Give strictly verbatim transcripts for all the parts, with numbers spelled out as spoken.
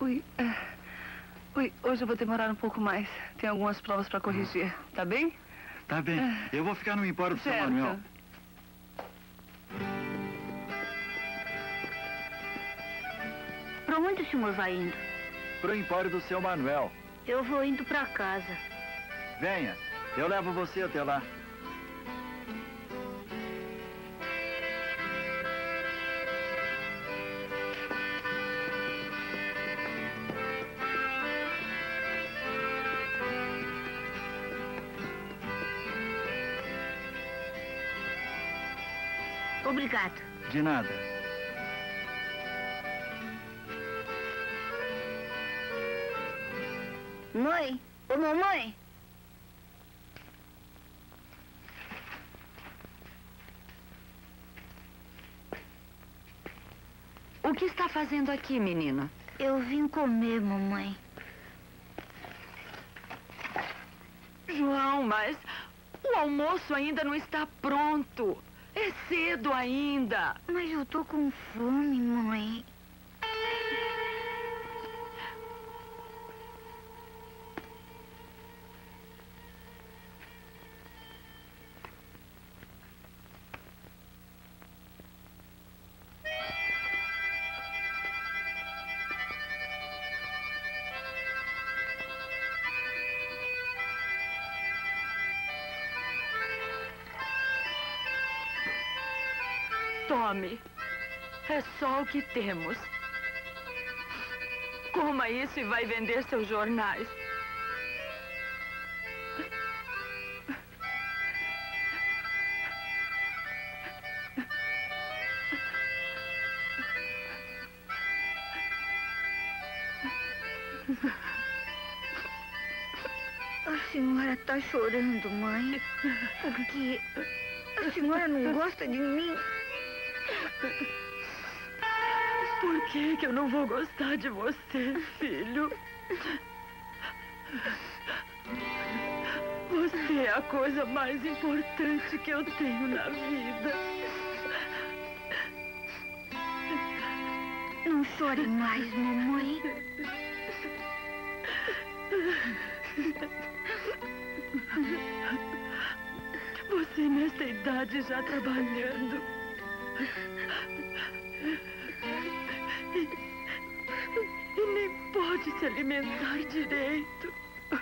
Ui, é... Ui, hoje eu vou demorar um pouco mais. Tem algumas provas para corrigir. Tá bem? Tá bem. É... Eu vou ficar no Empório do seu Manuel. Para onde o senhor vai indo? Pro Empório do seu Manuel. Eu vou indo para casa. Venha, eu levo você até lá. Obrigado. De nada. Mãe? Ô, mamãe? O que está fazendo aqui, menino? Eu vim comer, mamãe. João, mas o almoço ainda não está pronto. É cedo ainda. Mas eu tô com fome, mãe. Tome. É só o que temos. Coma isso e vai vender seus jornais. A senhora tá chorando, mãe, porque a senhora não gosta de mim. Por que que eu não vou gostar de você, filho? Você é a coisa mais importante que eu tenho na vida. Não chore mais, mamãe. Você nessa idade já trabalhando. E, e nem pode se alimentar direito.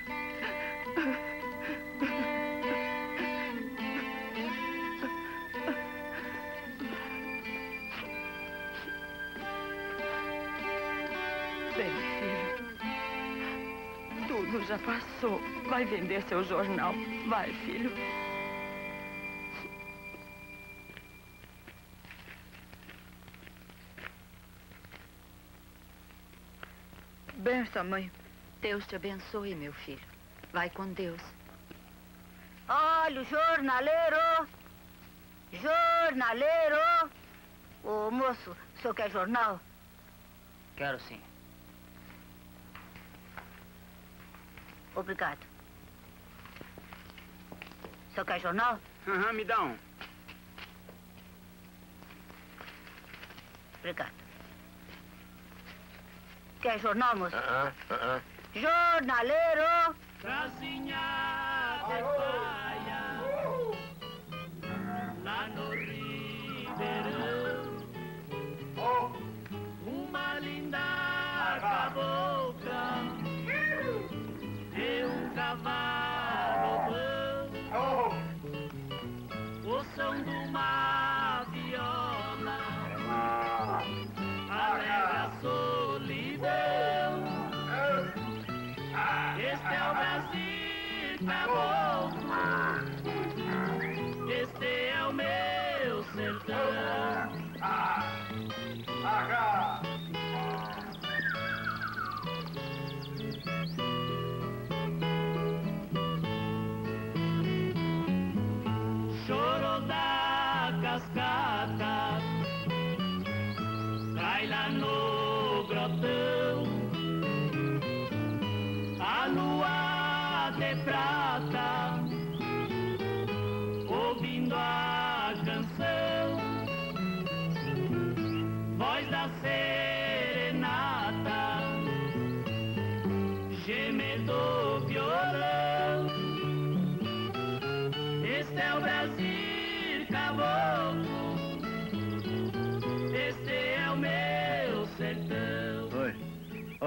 Bem, filho, tudo já passou. Vai vender seu jornal. Vai, filho. Benção, mãe. Deus te abençoe, meu filho. Vai com Deus. Olha, jornaleiro! Jornaleiro! Ô, moço, o senhor quer jornal? Quero sim. Obrigado. O senhor quer jornal? Aham, uhum, me dá um. Obrigado. Quer jornal, moço? Aham, uh aham. -uh, uh -uh. Jornaleiro! Casinha de paia, lá no Ribeirão, uma linda cabocla e um cavalo bom, o som de uma viola alegra a solidão. Este é o Brasil caboclo, este é o meu sertão. Choro da cascata, cai lá no grotão, a lua de prata, ouvindo a canção,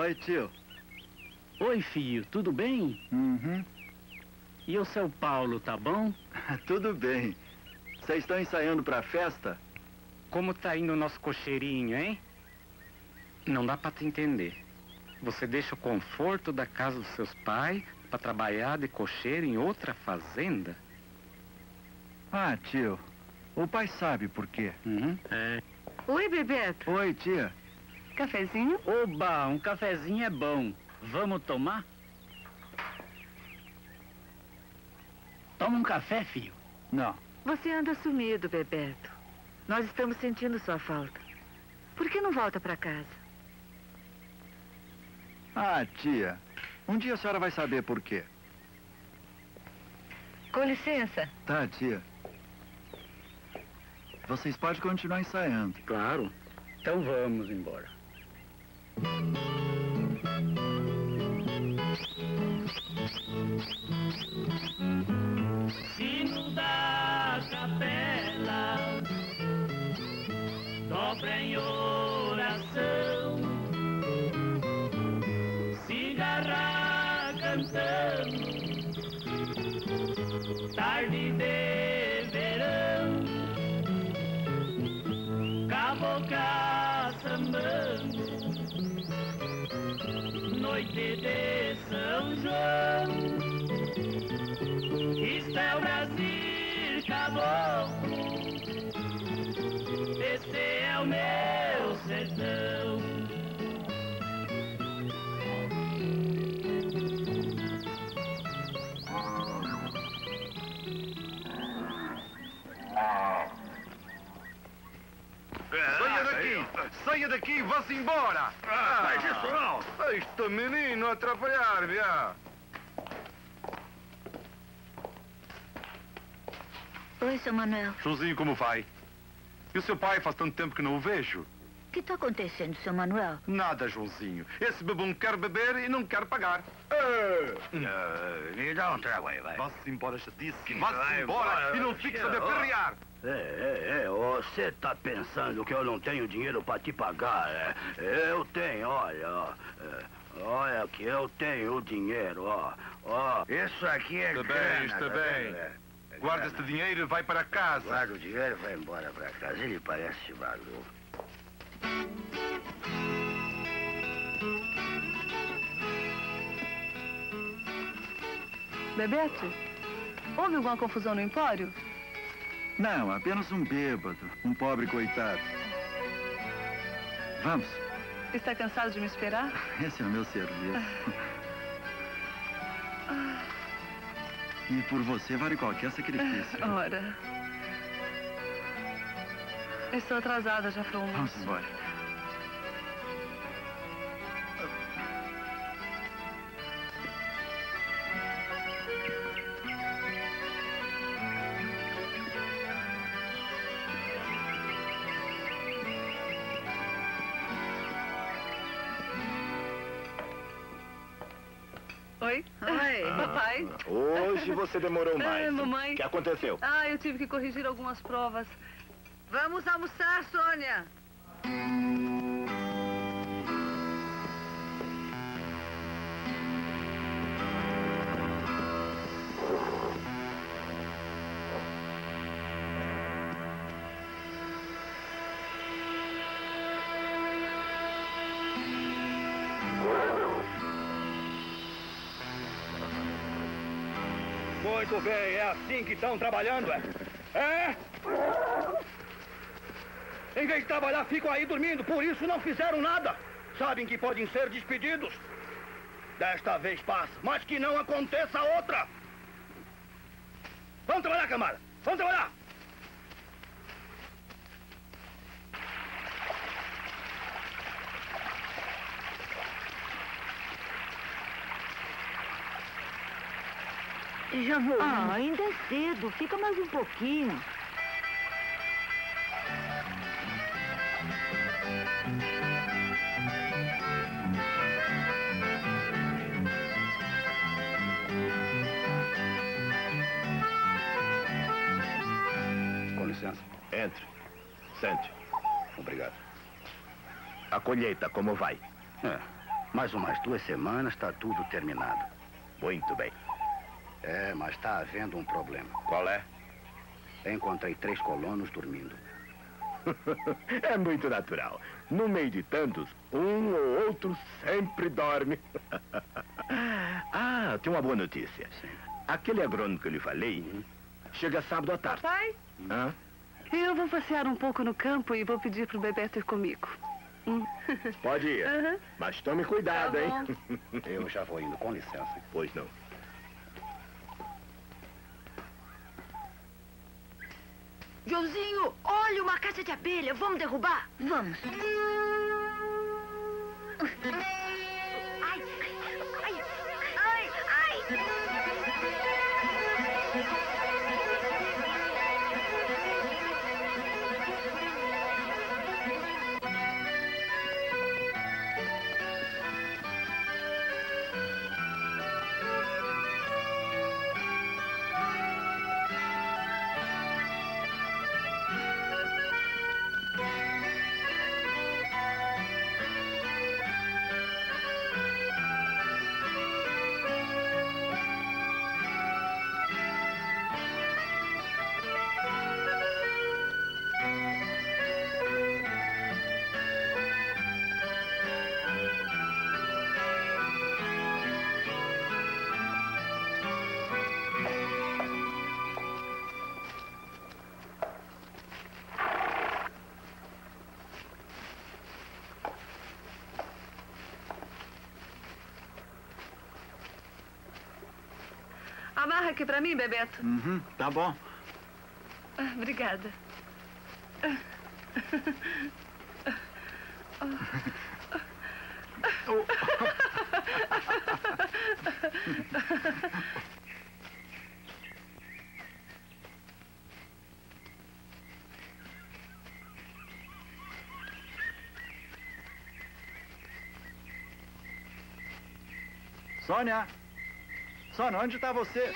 Oi, tio. Oi, filho, tudo bem? Uhum. E o seu Paulo, tá bom? Tudo bem. Vocês estão ensaiando pra festa? Como tá indo o nosso cocheirinho, hein? Não dá pra te entender. Você deixa o conforto da casa dos seus pais pra trabalhar de cocheiro em outra fazenda? Ah, tio. O pai sabe por quê. Uhum. É. Oi, Bebeto. Oi, tia. Cafezinho? Oba, um cafezinho é bom. Vamos tomar? Toma um café, filho. Não. Você anda sumido, Bebeto. Nós estamos sentindo sua falta. Por que não volta pra casa? Ah, tia. Um dia a senhora vai saber por quê. Com licença. Tá, tia. Vocês podem continuar ensaiando. Claro. Então vamos embora. Sino da capela dobra em oração, cigarra cantando, tarde de verão, cabocla sambando, noite de São João. Isto é o Brasil, caboclo, esse é o meu sertão. Saia daqui! Saia daqui e vá-se embora! Ah, faz isso não! Este menino a atrapalhar-me, ah! Oi, seu Manuel. Joãozinho, como vai? E o seu pai faz tanto tempo que não o vejo? O que está acontecendo, seu Manuel? Nada, Joãozinho. Esse bebum quer beber e não quer pagar. Ah, Me dá um trago aí, vai. vá-se embora, chatice. Vai Vá-se embora embora, e não fique a ó. perrear. É, é, é, você tá pensando que eu não tenho dinheiro pra te pagar, é? Eu tenho, olha, ó. É, olha que eu tenho o dinheiro, ó. Ó. Isso aqui é Está grana, bem, está tá bem. vendo? É, é Guarda grana. este dinheiro e vai para casa. Guarda o dinheiro e vai embora pra casa. Ele parece maluco. Bebeto, houve alguma confusão no empório? Não, apenas um bêbado. Um pobre coitado. Vamos. Está cansado de me esperar? Esse é o meu serviço. E por você vale qualquer sacrifício. Ora. Estou atrasada já para o almoço. Vamos embora. Oi? Oi. Papai? Hoje você demorou mais. Ah, mamãe. O que aconteceu? Ah, eu tive que corrigir algumas provas. Vamos almoçar, Sônia. Muito bem, é assim que estão trabalhando, é? É? Em vez de trabalhar, ficam aí dormindo, por isso não fizeram nada. Sabem que podem ser despedidos. Desta vez passa, mas que não aconteça outra. Vamos trabalhar, camarada. Vamos trabalhar. Já vou. Ah, ainda é cedo. Fica mais um pouquinho. Com licença. Entre. Sente. Obrigado. A colheita, como vai? É. Mais umas duas semanas está tudo terminado. Muito bem. É, mas está havendo um problema. Qual é? Encontrei três colonos dormindo. É muito natural. No meio de tantos, um ou outro sempre dorme. Ah, tem uma boa notícia. Sim. Aquele agrônomo que eu lhe falei Uhum. chega sábado à tarde. Pai, Hã? eu vou passear um pouco no campo e vou pedir pro Bebeto ir comigo. Hum. Pode ir. Aham. Mas tome cuidado, Tá hein? Eu já vou indo, com licença. Pois não. Joãozinho, olha uma caixa de abelha. Vamos derrubar? Vamos. Ai, ai, ai, ai. Amarra aqui pra mim, Bebeto. Uhum, tá bom. Ah, obrigada. Sônia! Sônia, onde está você?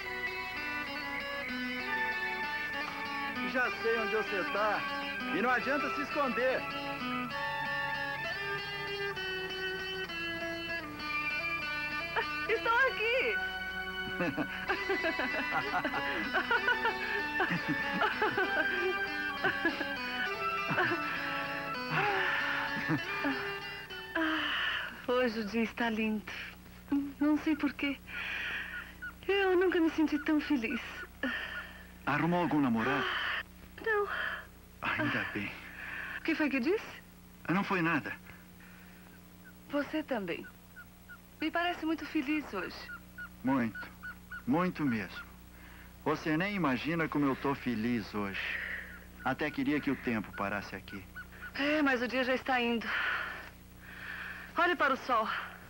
Já sei onde você está. E não adianta se esconder. Estou aqui! Hoje o dia está lindo. Não sei porquê. Eu nunca me senti tão feliz. Arrumou algum namorado? Não. Ainda bem. O que foi que disse? Não foi nada. Você também. Me parece muito feliz hoje. Muito. Muito mesmo. Você nem imagina como eu tô feliz hoje. Até queria que o tempo parasse aqui. É, mas o dia já está indo. Olhe para o sol.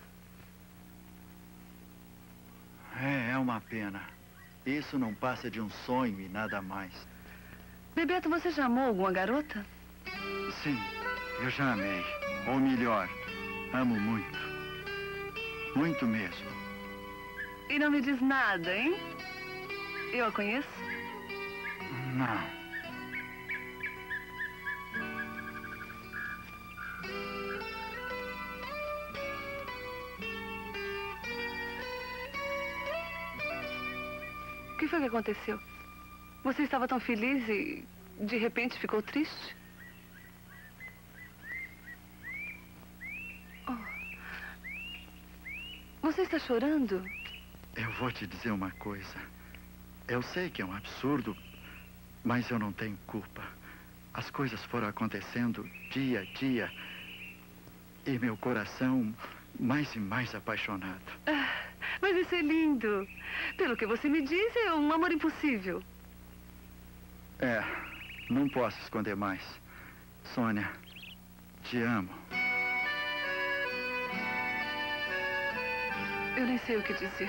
É, é uma pena. Isso não passa de um sonho e nada mais. Bebeto, você já amou alguma garota? Sim, eu já amei. Ou melhor, amo muito. Muito mesmo. E não me diz nada, hein? Eu a conheço? Não. O que foi que aconteceu? Você estava tão feliz e, de repente, ficou triste? Oh. Você está chorando? Eu vou te dizer uma coisa. Eu sei que é um absurdo, mas eu não tenho culpa. As coisas foram acontecendo dia a dia e meu coração mais e mais apaixonado. Ah, mas isso é lindo. Pelo que você me diz, é um amor impossível. É, não posso esconder mais. Sônia, te amo. Eu nem sei o que dizer.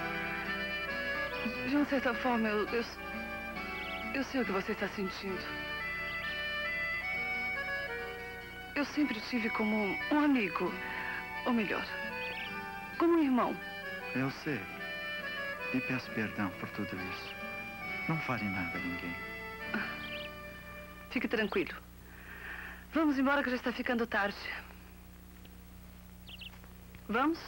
De uma certa forma, eu, eu, eu sei o que você está sentindo. Eu sempre tive como um, um amigo, ou melhor, como um irmão. Eu sei. E peço perdão por tudo isso. Não fale nada a ninguém. Fique tranquilo. Vamos embora que já está ficando tarde. Vamos?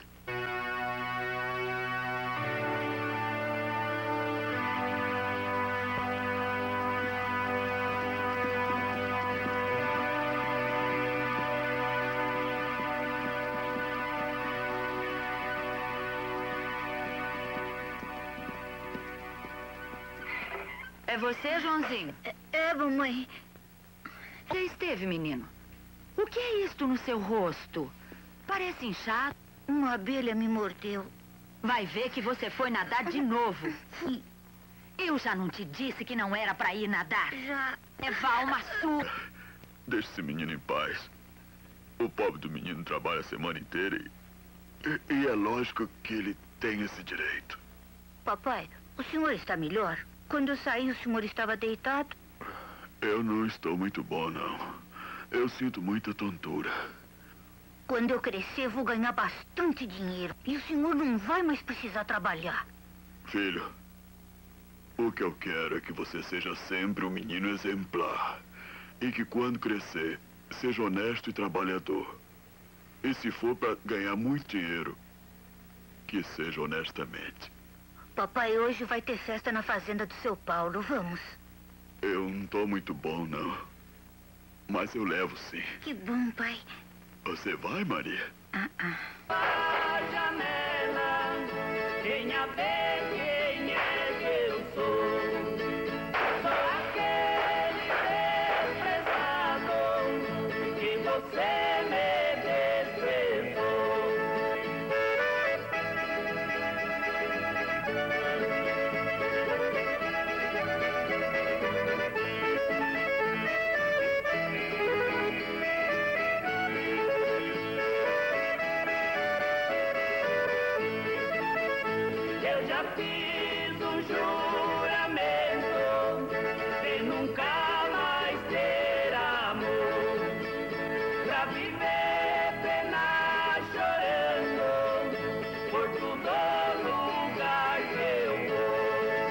É você, Joãozinho? É, é, mamãe. Já esteve, menino? O que é isto no seu rosto? Parece inchado. Uma abelha me mordeu. Vai ver que você foi nadar de novo. Sim. Eu já não te disse que não era pra ir nadar? Já. Levar uma surra. Deixe esse menino em paz. O pobre do menino trabalha a semana inteira e, e é lógico que ele tem esse direito. Papai, o senhor está melhor? Quando eu saí, o senhor estava deitado? Eu não estou muito bom, não. Eu sinto muita tontura. Quando eu crescer, vou ganhar bastante dinheiro. E o senhor não vai mais precisar trabalhar. Filho, o que eu quero é que você seja sempre um menino exemplar. E que quando crescer, seja honesto e trabalhador. E se for para ganhar muito dinheiro, que seja honestamente. Papai, hoje vai ter festa na fazenda do seu Paulo. Vamos. Eu não tô muito bom, não. Mas eu levo, sim. Que bom, pai. Você vai, Maria? Ah, ah. A janela, quem a vê, quem é que eu sou? Sou aquele desprezado que você me desprezou. Eu já fiz um juramento de nunca mais ter amor, pra viver pena chorando por todo lugar que eu vou.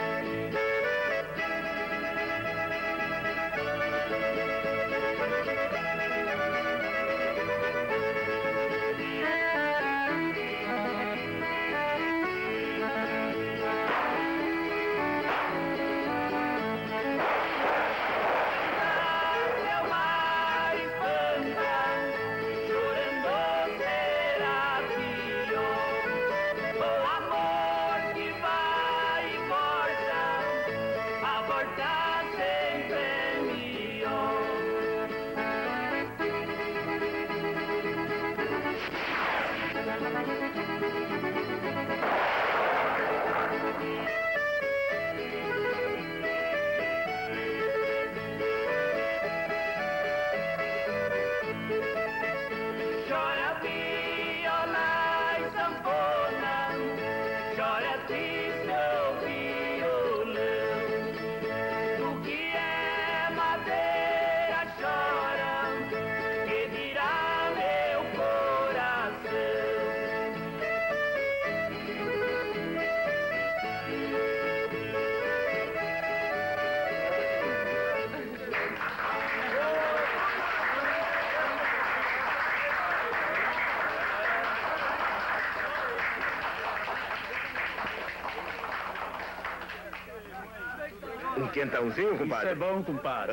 Meu mar espanta, chorando será pior. O amor que vai e volta, a volta sempre é melhor. Chora viola e sanfona, chora triste o violão. O que é madeira chora, que dirá meu coração. Um quentãozinho, compadre? Isso é bom, compadre.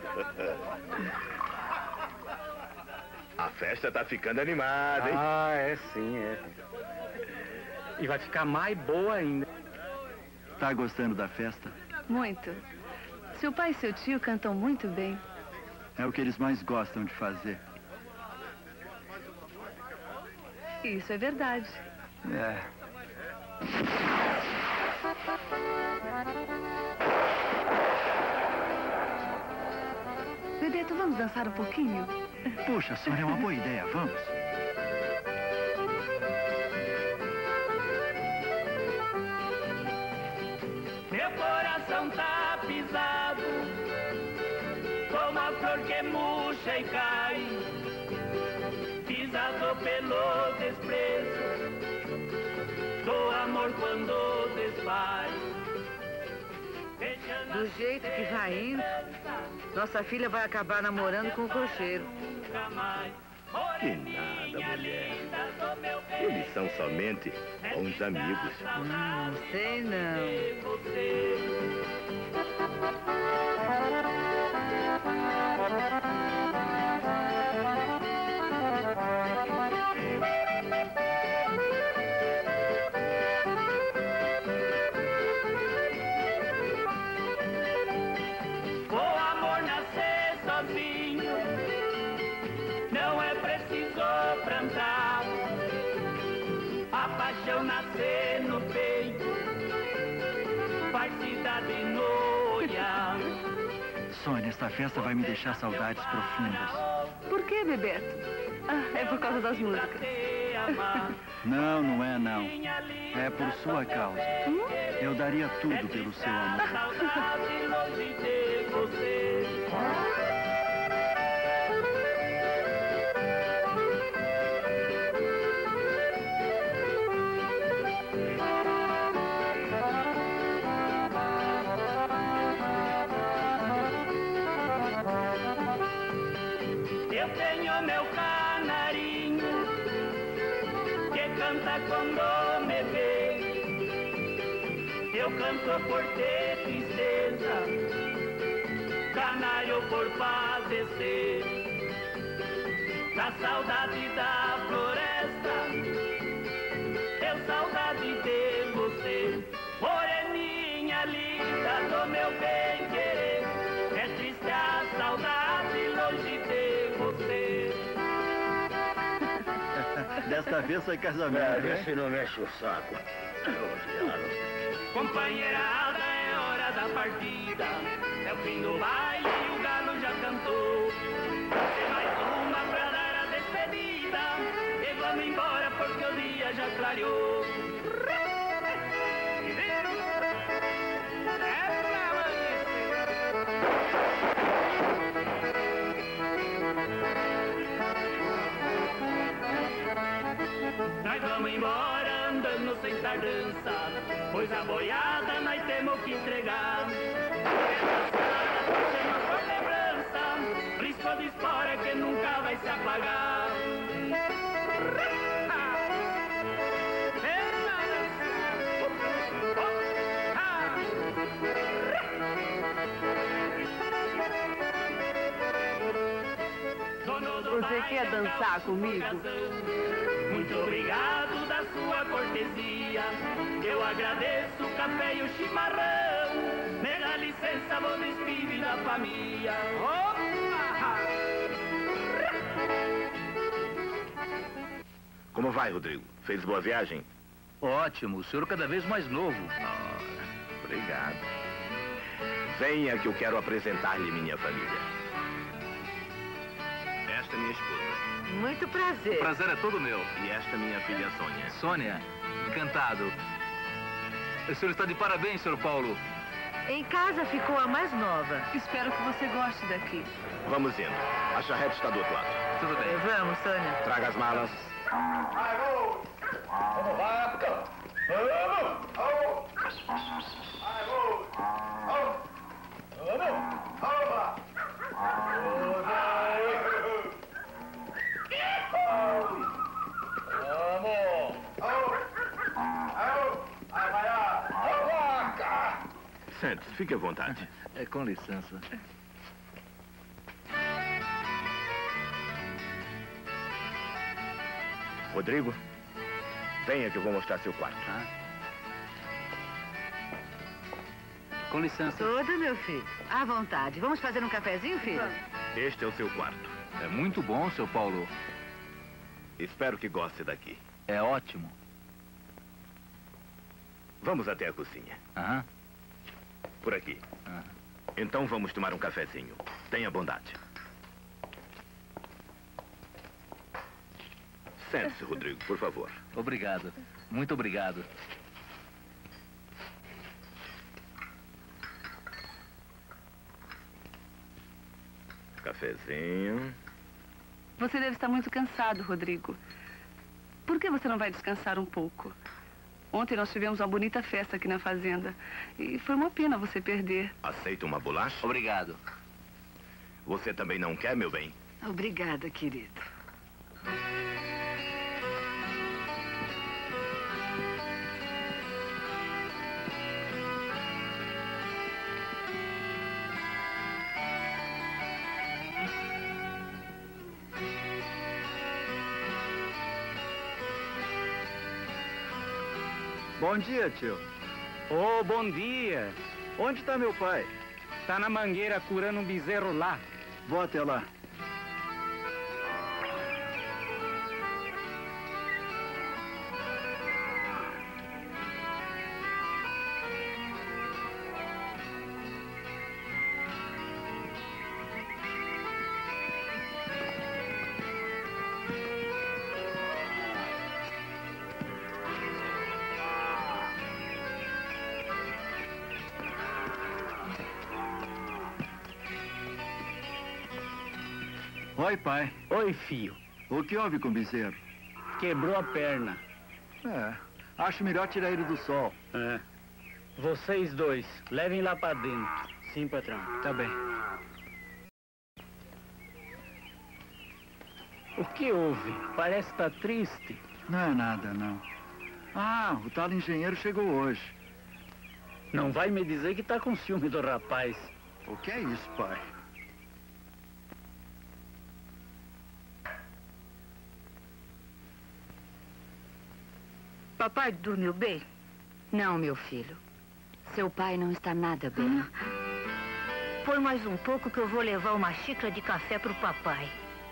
A festa tá ficando animada, hein? Ah, é sim, é. E vai ficar mais boa ainda. Tá gostando da festa? Muito. Seu pai e seu tio cantam muito bem. É o que eles mais gostam de fazer. Isso é verdade. É. Bebeto, vamos dançar um pouquinho? Puxa, Sônia, é uma boa ideia. Vamos. Meu coração tá pisado, como a flor que murcha e cai, pisado pelo desprezo do amor quando desfaz. Do jeito que vai indo, nossa filha vai acabar namorando com o cocheiro. Nunca mais Que nada, mulher. Eles são somente bons amigos. Hum, não sei não. Nascer no peito, faz cidade noia. Sônia, esta festa vai me deixar saudades profundas. Por que, Bebeto? Ah, é por causa das músicas. Não, não é não. É por sua causa. Hum? Eu daria tudo pelo seu amor. Saudade longe de você. Eu tenho meu canarinho que canta quando me vê. Eu canto por ter tristeza, canário por padecer. Da saudade da floresta, eu saudade de você. Moreninha linda do meu bem querer, é triste a saudade longe de você. Desta vez foi casamento, É, né? vê se não mexe o saco. Companheirada, é hora da partida. É o fim do baile e o galo já cantou. Tem mais uma pra dar a despedida. E vamos embora porque o dia já clareou. Nós vamos embora andando sem tardança, pois a boiada nós temos que entregar. Essa estrada chama por lembrança, risco de espora que nunca vai se apagar. Você quer dançar comigo? Muito obrigado da sua cortesia. Eu agradeço o café e o chimarrão. Me dá licença, vou despedir da família. Opa! Como vai, Rodrigo? Fez boa viagem? Ótimo, o senhor cada vez mais novo. Ah, obrigado. Venha que eu quero apresentar-lhe minha família. Esta é minha esposa. Muito prazer. O prazer é todo meu. E esta é minha filha Sônia. Sônia, encantado. O senhor está de parabéns, senhor Paulo. Em casa ficou a mais nova. Espero que você goste daqui. Vamos indo. A charrete está do outro lado. Tudo bem. Vamos, Sônia. Traga as malas. Sente-se, fique à vontade. É, com licença. Rodrigo, venha que eu vou mostrar seu quarto. Ah. Com licença. Tudo, meu filho. À vontade. Vamos fazer um cafezinho, filho? Este é o seu quarto. É muito bom, seu Paulo. Espero que goste daqui. É ótimo. Vamos até a cozinha. Aham. Por aqui. Aham. Então vamos tomar um cafezinho. Tenha bondade. Sente-se, Rodrigo, por favor. Obrigado. Muito obrigado. Cafezinho. Você deve estar muito cansado, Rodrigo. Por que você não vai descansar um pouco? Ontem nós tivemos uma bonita festa aqui na fazenda. E foi uma pena você perder. Aceita uma bolacha? Obrigado. Você também não quer, meu bem? Obrigada, querido. Bom dia, tio. Ô, oh, bom dia. Onde está meu pai? Tá na mangueira curando um bezerro lá. Vou até lá. Oi, pai. Oi, filho. O que houve com o bezerro? Quebrou a perna. É, acho melhor tirar ele do sol. É. Vocês dois, levem lá pra dentro. Sim, patrão. Tá bem. O que houve? Parece que tá triste. Não é nada, não. Ah, o tal engenheiro chegou hoje. Não vai me dizer que tá com ciúme do rapaz. O que é isso, pai? Papai dormiu bem? Não, meu filho. Seu pai não está nada bem. Ah, põe mais um pouco que eu vou levar uma xícara de café pro papai.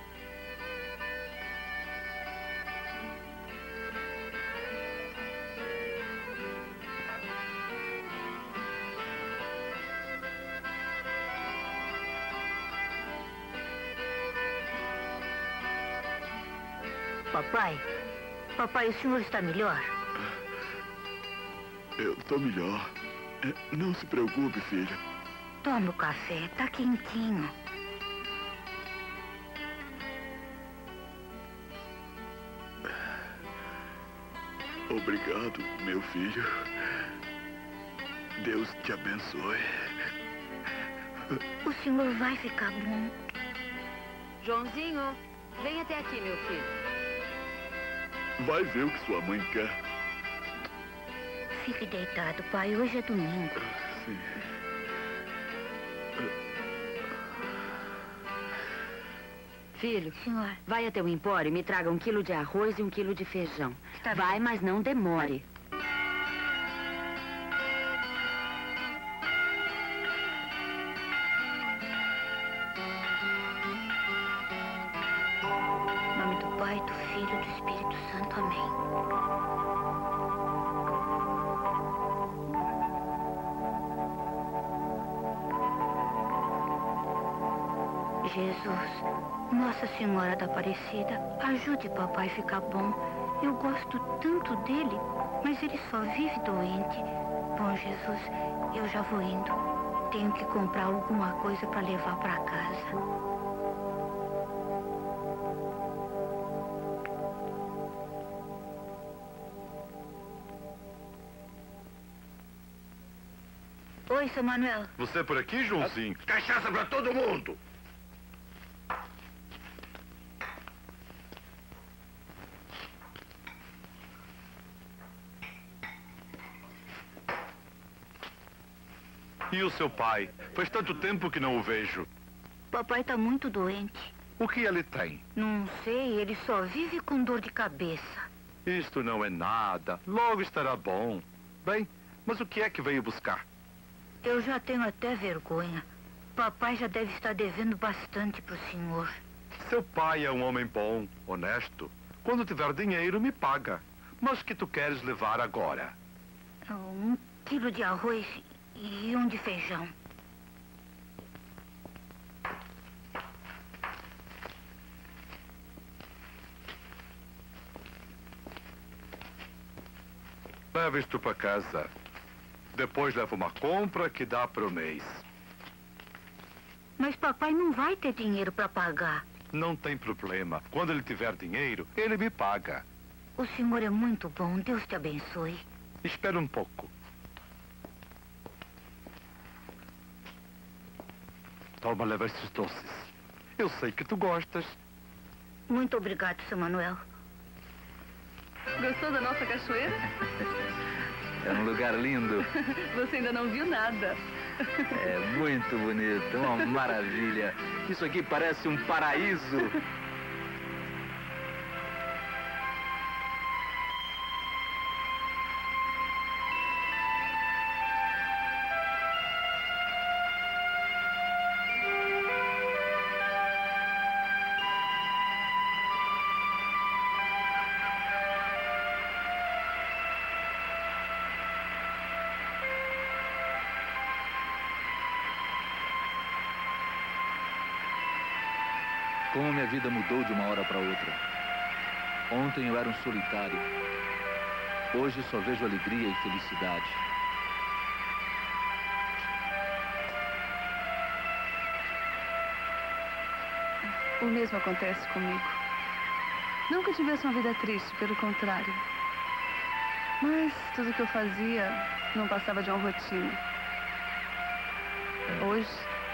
Papai, papai, o senhor está melhor? Eu estou melhor. É, não se preocupe, filha. Toma o café, tá quentinho. Obrigado, meu filho. Deus te abençoe. O senhor vai ficar bom. Joãozinho, vem até aqui, meu filho. Vai ver o que sua mãe quer. Fique deitado, pai. Hoje é domingo. Sim. Filho, senhor, vai até o empório e me traga um quilo de arroz e um quilo de feijão. Tá vai, bem. Mas não demore. Em nome do Pai, do Filho e do Espírito Santo. Amém. Jesus, Nossa Senhora da Aparecida, ajude papai a ficar bom. Eu gosto tanto dele, mas ele só vive doente. Bom, Jesus, eu já vou indo. Tenho que comprar alguma coisa para levar para casa. Oi, seu Manuel. Você por aqui, Joãozinho? Cachaça pra todo mundo! E o seu pai? Faz tanto tempo que não o vejo. Papai está muito doente. O que ele tem? Não sei, ele só vive com dor de cabeça. Isto não é nada. Logo estará bom. Bem, mas o que é que veio buscar? Eu já tenho até vergonha. Papai já deve estar devendo bastante pro senhor. Seu pai é um homem bom, honesto. Quando tiver dinheiro, me paga. Mas o que tu queres levar agora? Um quilo de arroz e um de feijão. Leva isto para casa. Depois leva uma compra que dá para o mês. Mas papai não vai ter dinheiro para pagar. Não tem problema. Quando ele tiver dinheiro, ele me paga. O senhor é muito bom. Deus te abençoe. Espera um pouco. Toma, leva estes doces. Eu sei que tu gostas. Muito obrigado, seu Manuel. Gostou da nossa cachoeira? É um lugar lindo. Você ainda não viu nada. É muito bonito, uma maravilha. Isso aqui parece um paraíso. Como minha vida mudou de uma hora para outra. Ontem eu era um solitário. Hoje só vejo alegria e felicidade. O mesmo acontece comigo. Não que eu tivesse uma vida triste, pelo contrário. Mas tudo que eu fazia não passava de uma rotina. Hoje,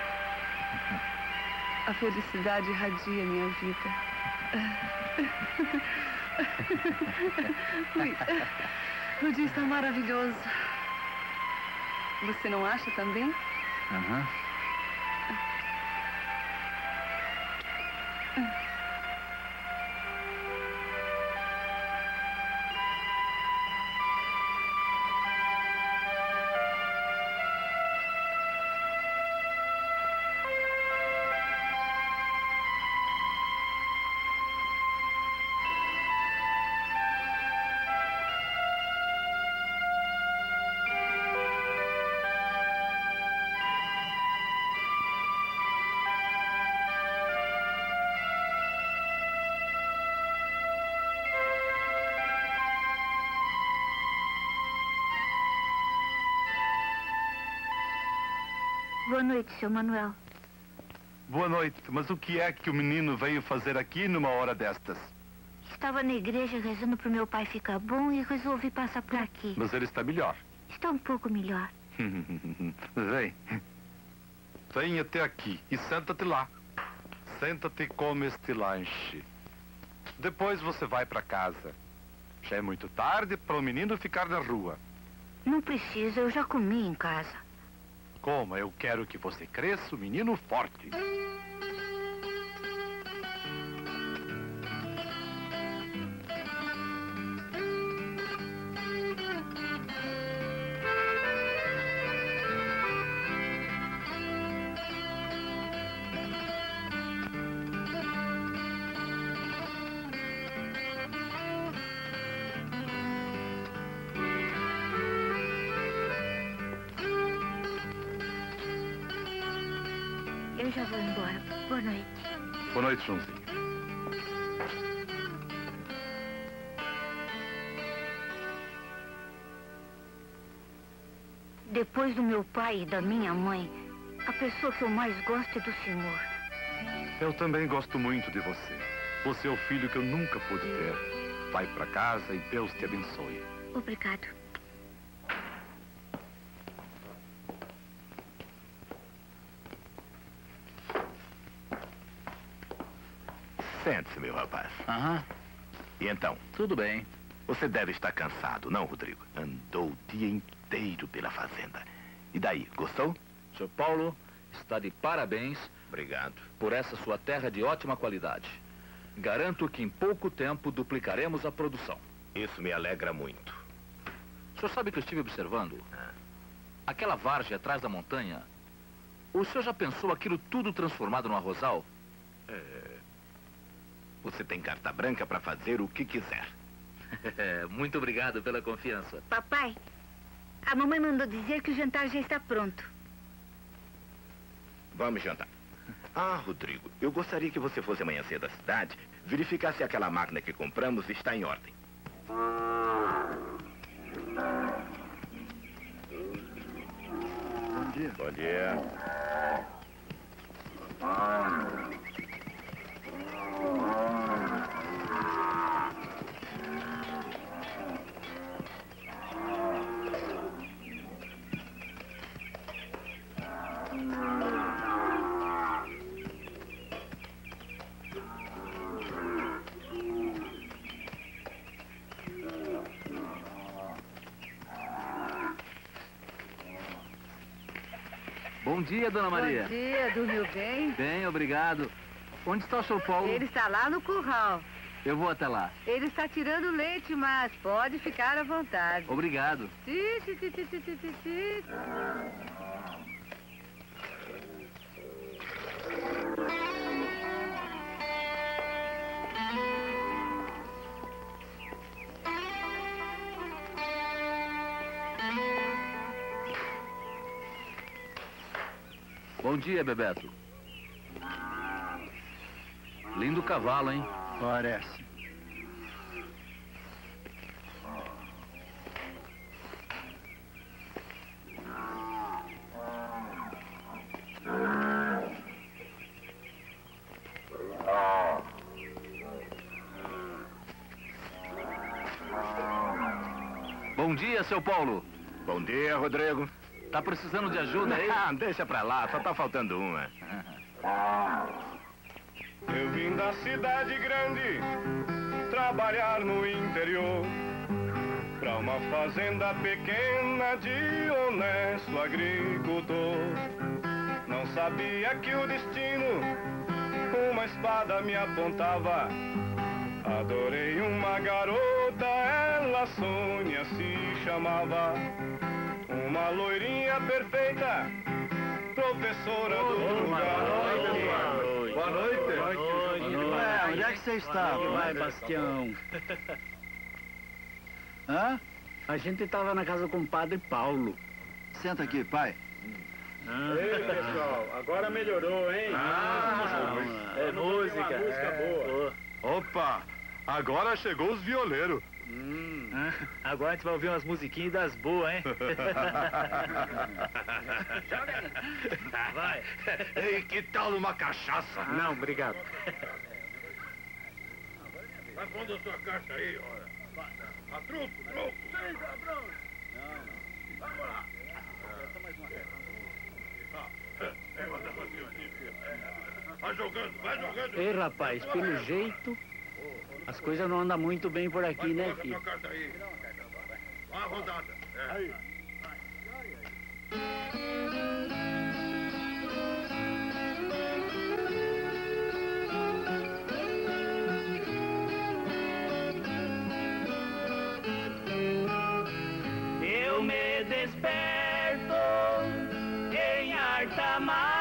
a felicidade irradia minha vida. O dia está maravilhoso. Você não acha também? Aham. Boa noite, seu Manuel. Boa noite, mas o que é que o menino veio fazer aqui numa hora destas? Estava na igreja rezando para o meu pai ficar bom e resolvi passar por aqui. Mas ele está melhor. Está um pouco melhor. Vem. Vem até aqui e senta-te lá. Senta-te e come este lanche. Depois você vai para casa. Já é muito tarde para o menino ficar na rua. Não precisa, eu já comi em casa. Como eu quero que você cresça um menino forte. Eu já vou embora. Boa noite. Boa noite, Joãozinho. Depois do meu pai e da minha mãe, a pessoa que eu mais gosto é do senhor. Eu também gosto muito de você. Você é o filho que eu nunca pude ter. Vai para casa e Deus te abençoe. Obrigado. Sente-se, meu rapaz. Aham. E então? Tudo bem. Você deve estar cansado, não, Rodrigo? Andou o dia inteiro pela fazenda. E daí, gostou? senhor Paulo está de parabéns. Obrigado. Por essa sua terra de ótima qualidade. Garanto que em pouco tempo duplicaremos a produção. Isso me alegra muito. O senhor sabe que eu estive observando? Ah. Aquela várzea atrás da montanha. O senhor já pensou aquilo tudo transformado num arrozal? É... Você tem carta branca para fazer o que quiser. Muito obrigado pela confiança. Papai, a mamãe mandou dizer que o jantar já está pronto. Vamos jantar. Ah, Rodrigo, eu gostaria que você fosse amanhã cedo à cidade, verificar se aquela máquina que compramos está em ordem. Bom dia. Bom dia. Bom dia, Dona Maria. Bom dia, dormiu bem? Bem, obrigado. Onde está o seu Paulo? Ele está lá no curral. Eu vou até lá. Ele está tirando leite, mas pode ficar à vontade. Obrigado. Ti, ti, ti, ti, ti, ti, ti, ti. Bom dia, Bebeto. Lindo cavalo, hein? Parece. Bom dia, seu Paulo. Bom dia, Rodrigo. Tá precisando de ajuda aí? Ah, deixa pra lá, só tá faltando uma. Eu vim da cidade grande trabalhar no interior, pra uma fazenda pequena de honesto agricultor. Não sabia que o destino uma espada me apontava. Adorei uma garota, ela Sônia se chamava. Uma loirinha perfeita, professora do lugar. Boa noite. Boa noite. Ué, onde é que você está? Vai, Bastião. Hã? A gente estava na casa com o padre Paulo. Senta aqui, pai. Ah. Ei, pessoal, agora melhorou, hein? Ah, é música. Uma música é. boa. Opa, agora chegou os violeiros. Hum. Agora a gente vai ouvir umas musiquinhas das boas, hein? Joga aí. Vai. Ei, que tal uma cachaça? Não, obrigado. Vai pondo a sua carta aí, ora. A truco, truco. Sim, tá pronto. Não, não. Vamos lá. Vai jogando, vai jogando. Ei, rapaz, pelo jeito, as coisas não andam muito bem por aqui, né, filho? Vai, carta aí. Vai a rodada. É. Aí. Eu me desperto em harta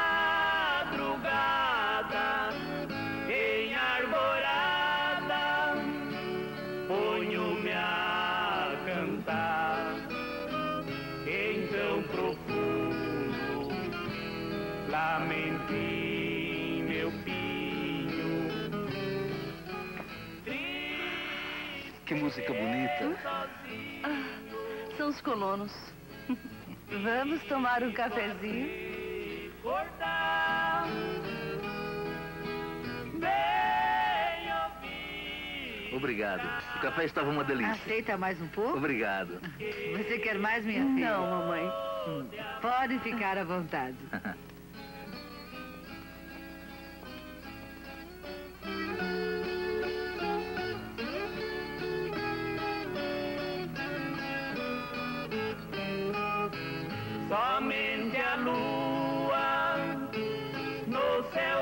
madrugada, em arvorada, ponho-me a cantar em tão profundo lamento em meu pinho. Que música bonita. Ah, são os colonos. Vamos tomar um cafezinho? Cortar, bem ouvir. Obrigado. O café estava uma delícia. Aceita mais um pouco? Obrigado. Você quer mais, minha filha? Não, mamãe. Hum, pode ficar à vontade. Somente a lua no céu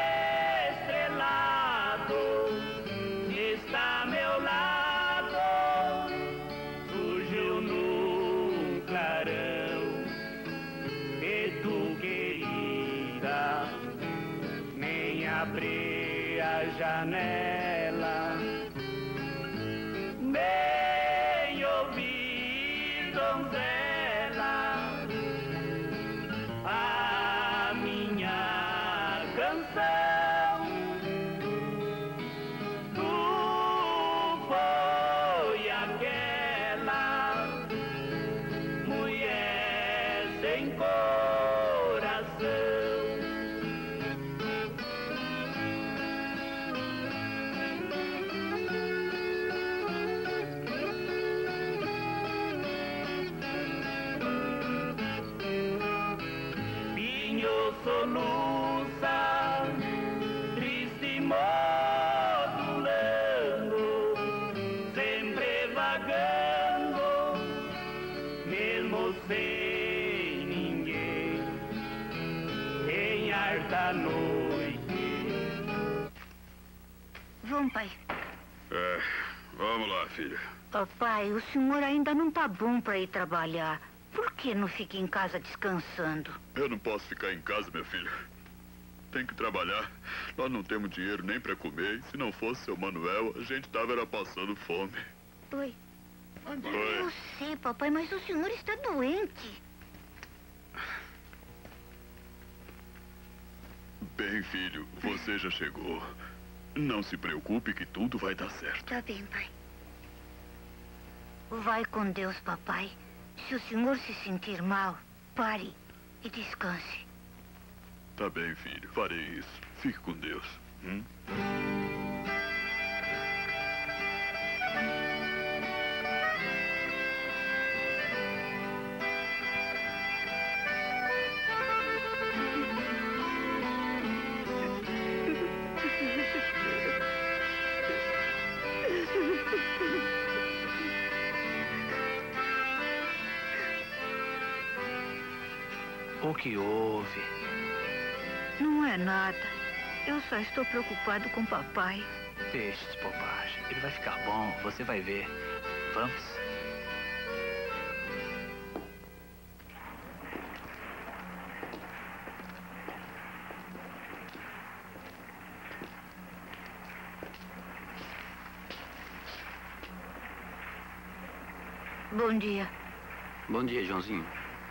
estrelado está a meu lado, surgiu num clarão. E tu, querida, nem abri a janela, nem ouvir, donzela, a minha canção. Tu foi aquela mulher sem coração. Pinho soluça, triste modulando, sempre vagando, mesmo sem ninguém. bom, pai. É, vamos lá, filha. Papai, o senhor ainda não tá bom para ir trabalhar. Por que não fica em casa descansando? Eu não posso ficar em casa, minha filha. Tem que trabalhar. Nós não temos dinheiro nem para comer. Se não fosse seu Manuel, a gente tava era passando fome. Oi. Oi. Eu sei, papai, mas o senhor está doente. Bem, filho, você já chegou. Não se preocupe que tudo vai dar certo. Tá bem, pai. Vai com Deus, papai. Se o senhor se sentir mal, pare e descanse. Tá bem, filho. Farei isso. Fique com Deus. Hum? O que houve? Não é nada. Eu só estou preocupado com papai. Deixe de bobagem. Ele vai ficar bom, você vai ver. Vamos? Bom dia. Bom dia, Joãozinho.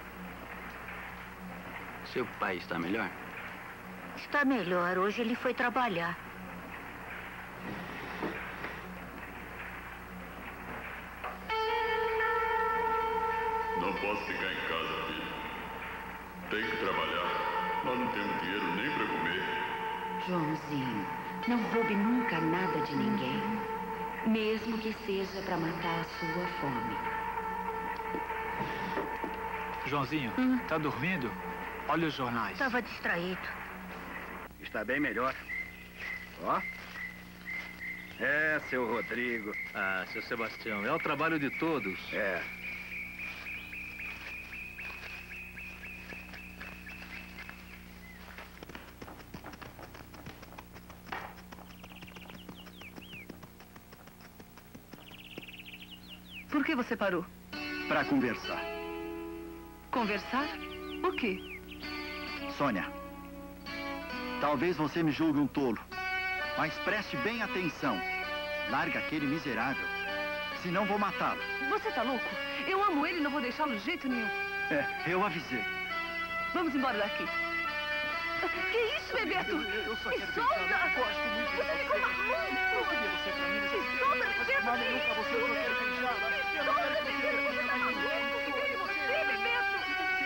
Seu pai está melhor? Está melhor. Hoje ele foi trabalhar. Não posso ficar em casa, filho. Tem que trabalhar. Nós não temos dinheiro nem para comer. Joãozinho, não roube nunca nada de ninguém. Mesmo que seja para matar a sua fome. Joãozinho, hum? tá dormindo? Olha os jornais. Estava distraído. Está bem melhor. Ó. É, seu Rodrigo. Ah, seu Sebastião, é o trabalho de todos. É. Por que você parou? Para conversar. Conversar? O quê? Sônia, talvez você me julgue um tolo, mas preste bem atenção. Larga aquele miserável, senão vou matá-lo. Você tá louco? Eu amo ele e não vou deixá-lo de jeito nenhum. É, eu avisei. Vamos embora daqui. Que isso, Bebeto? Eu só quero solta! brincar, eu gosto muito de você ficou maluco! Eu queria você pra mim, você Me solta, Bebeto! Mal nenhum pra você, eu só quero brincar. Me solta, Bebeto! Você tá maluco? Fiquei de você, Bebeto!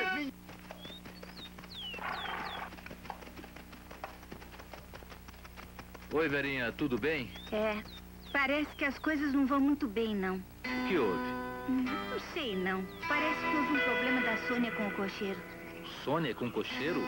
Oi, Verinha, tudo bem? É, parece que as coisas não vão muito bem, não. O que houve? Não sei, não. Parece que houve um problema da Sônia com o cocheiro. Sônia com o cocheiro?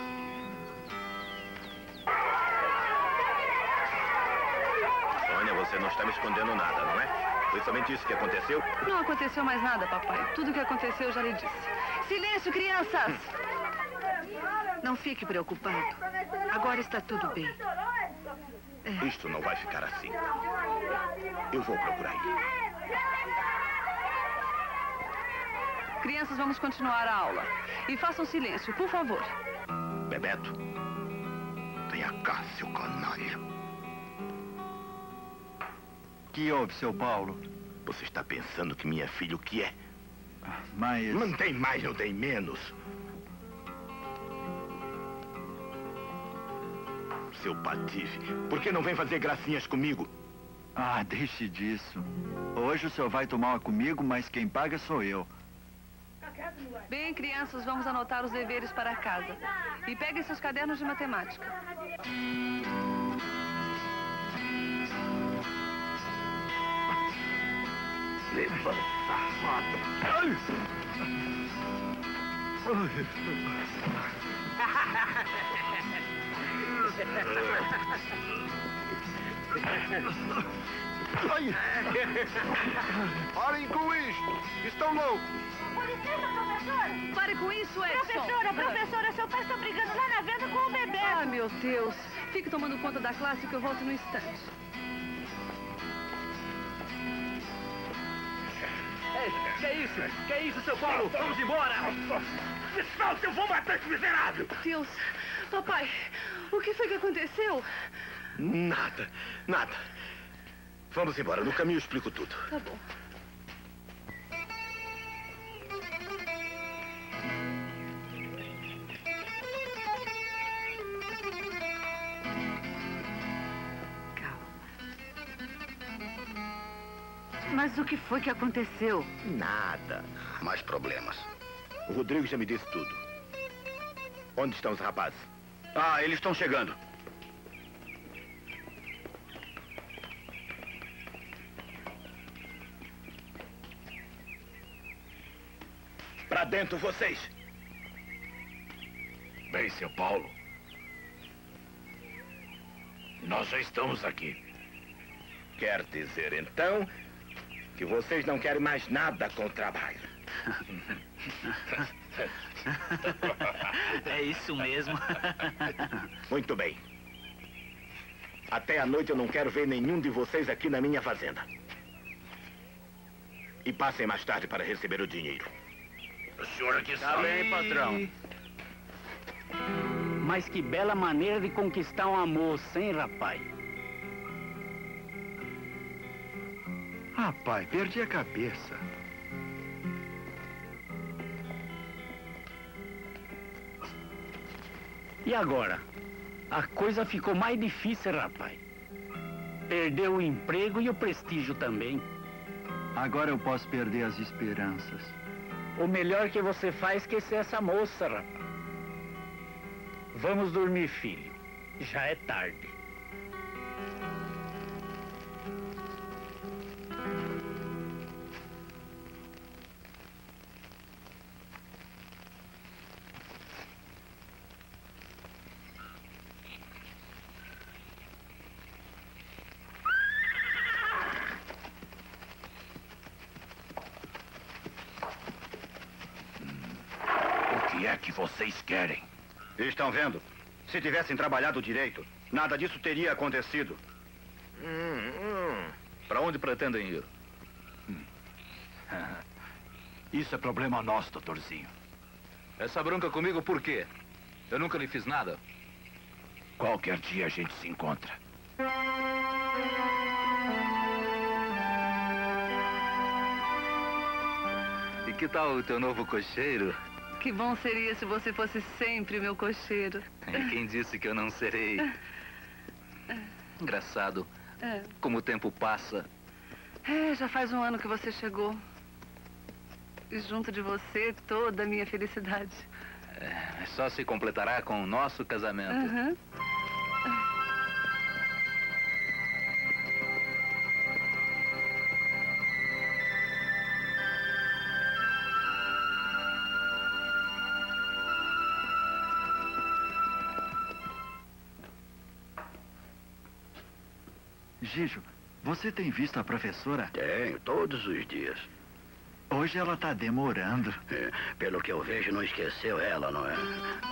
Sônia, você não está me escondendo nada, não é? Foi somente isso que aconteceu? Não aconteceu mais nada, papai. Tudo o que aconteceu eu já lhe disse. Silêncio, crianças! Não fique preocupado. Agora está tudo bem. É. Isto não vai ficar assim. Eu vou procurar ele. Crianças, vamos continuar a aula. E façam silêncio, por favor. Bebeto, venha cá, seu canalha. Que houve, seu Paulo? Você está pensando que minha filha o que é? Mas... Não tem mais, não tem menos. Seu patife, por que não vem fazer gracinhas comigo? Ah, deixe disso. Hoje o senhor vai tomar uma comigo, mas quem paga sou eu. Bem, crianças, vamos anotar os deveres para casa. E peguem seus cadernos de matemática. Levanta, safado. Ai. Parem com isto! Estão loucos! Com licença, professora! Pare com isso, Edson! Professora, professora, seu pai está brigando lá na venda com o bebê! Ah, meu Deus! Fique tomando conta da classe que eu volto no instante. Ei, que é isso? Que é isso, seu Paulo? Vamos embora! Me solta, eu vou matar esse miserável! Deus, papai, o que foi que aconteceu? Nada, nada. Vamos embora, no caminho eu explico tudo. Tá bom. Mas o que foi que aconteceu? Nada. Mais problemas. O Rodrigo já me disse tudo. Onde estão os rapazes? Ah, eles estão chegando. Pra dentro, vocês! Bem, seu Paulo. Nós já estamos aqui. Quer dizer, então, que vocês não querem mais nada com o trabalho. É isso mesmo. Muito bem. Até a noite eu não quero ver nenhum de vocês aqui na minha fazenda. E passem mais tarde para receber o dinheiro. O senhor aqui Tá sabe. bem, patrão. Mas que bela maneira de conquistar uma moça, hein, rapaz? Ah, pai, perdi a cabeça. E agora? A coisa ficou mais difícil, rapaz. Perdeu o emprego e o prestígio também. Agora eu posso perder as esperanças. O melhor que você faz é esquecer essa moça, rapaz. Vamos dormir, filho. Já é tarde. O que é que vocês querem? Estão vendo? Se tivessem trabalhado direito, nada disso teria acontecido. Hum, hum. Para onde pretendem ir? Isso é problema nosso, doutorzinho. Essa bronca comigo por quê? Eu nunca lhe fiz nada. Qualquer dia a gente se encontra. E que tal o teu novo cocheiro? Que bom seria se você fosse sempre meu cocheiro. E quem disse que eu não serei? Engraçado. É. Como o tempo passa. É, já faz um ano que você chegou. E junto de você, toda a minha felicidade. É, só se completará com o nosso casamento. Uhum. Gijo, você tem visto a professora? Tenho, todos os dias. Hoje ela tá demorando. É, pelo que eu vejo, não esqueceu ela, não é?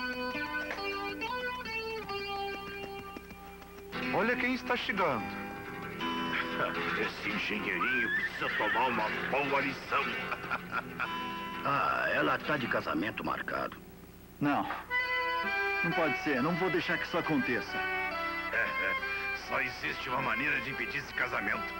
Olha quem está chegando. Esse engenheirinho precisa tomar uma boa lição. Ah, ela tá de casamento marcado. Não. Não pode ser. Não vou deixar que isso aconteça. É, é. Só existe uma maneira de impedir esse casamento.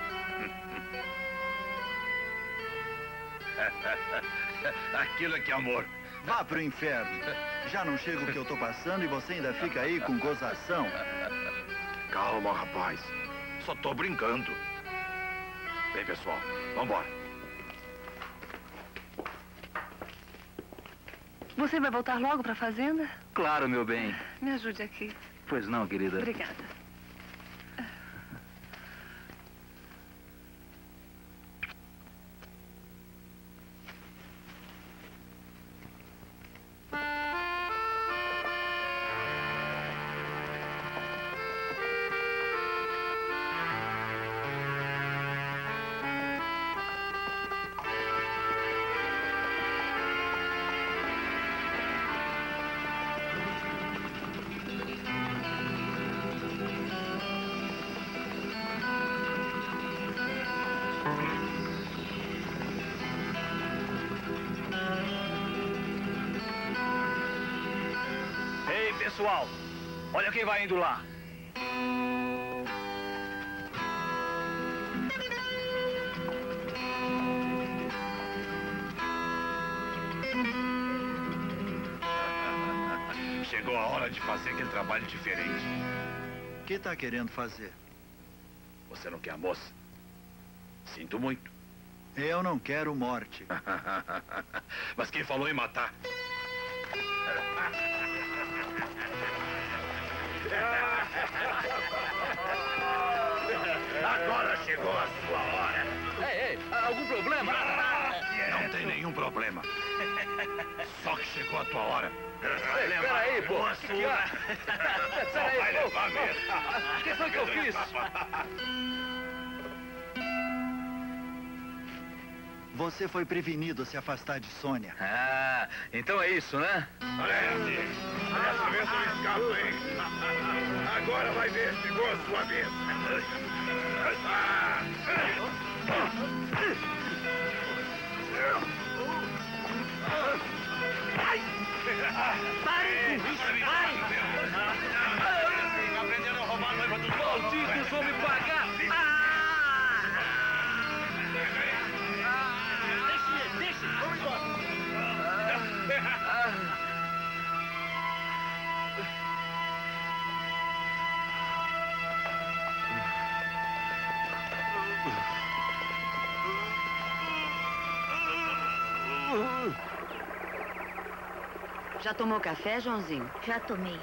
Aquilo é que é amor. Vá pro inferno. Já não chega o que eu tô passando e você ainda fica aí com gozação. Calma, rapaz. Só tô brincando. Bem, pessoal, vambora. Você vai voltar logo pra fazenda? Claro, meu bem. Me ajude aqui. Pois não, querida. Obrigada. pessoal. Olha quem vai indo lá. Chegou a hora de fazer aquele trabalho diferente. O que está querendo fazer? Você não quer a moça? Sinto muito. Eu não quero morte. Mas quem falou em matar? Agora chegou a sua hora. Ei, ei, algum problema? Não tem nenhum problema. Só que chegou a tua hora. Ei, peraí, pô. Boa sua. Só vai levar mesmo. O que foi que eu fiz? Você foi prevenido a se afastar de Sônia. Ah, então é isso, né? Parece. Dessa vez eu escapo, hein? Agora vai ver, chegou a sua vez. Parem com isso, parem! Aprenderam a roubar a noiva dos malditos vão me pagar! Deixa, deixa, vamos embora. Já tomou café, Joãozinho? Já tomei.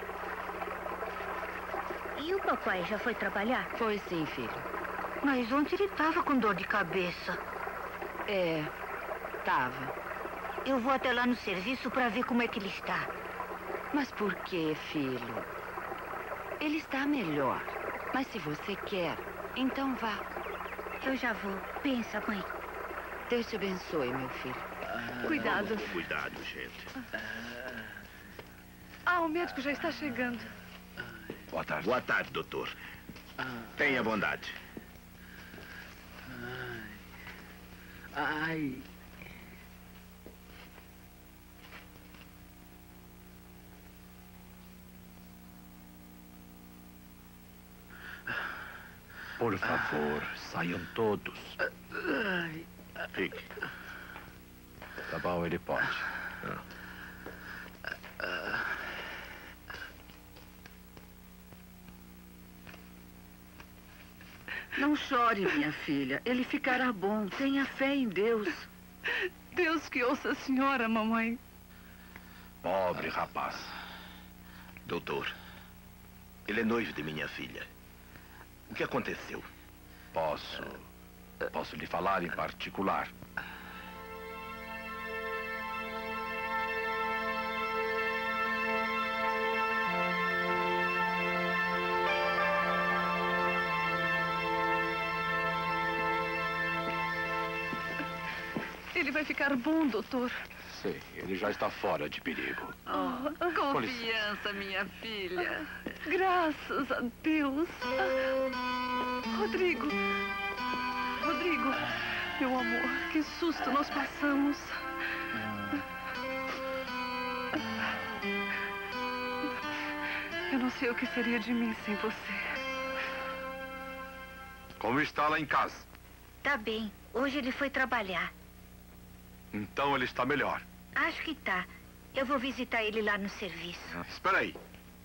E o papai já foi trabalhar? Foi sim, filho. Mas ontem ele estava com dor de cabeça. É, tava. Eu vou até lá no serviço para ver como é que ele está. Mas por que, filho? Ele está melhor. Mas se você quer, então vá. Eu já vou. Pensa, mãe. Deus te abençoe, meu filho. Cuidado. Cuidado, gente. Ah, o médico já está chegando. Boa tarde. Boa tarde, doutor. Tenha bondade. Ai. Por favor, saiam todos. Fique. Tá bom, ele pode. Não chore, minha filha. Ele ficará bom. Tenha fé em Deus. Deus que ouça a senhora, mamãe. Pobre rapaz. Doutor, ele é noivo de minha filha. O que aconteceu? Posso... Posso lhe falar em particular? Ele vai ficar bom, doutor. Sei, ele já está fora de perigo. Oh, confiança, minha filha. Graças a Deus. Ah, Rodrigo. Rodrigo, meu amor, que susto nós passamos. Eu não sei o que seria de mim sem você. Como está lá em casa? Tá bem. Hoje ele foi trabalhar. Então ele está melhor. Acho que tá. Eu vou visitar ele lá no serviço. Espera aí.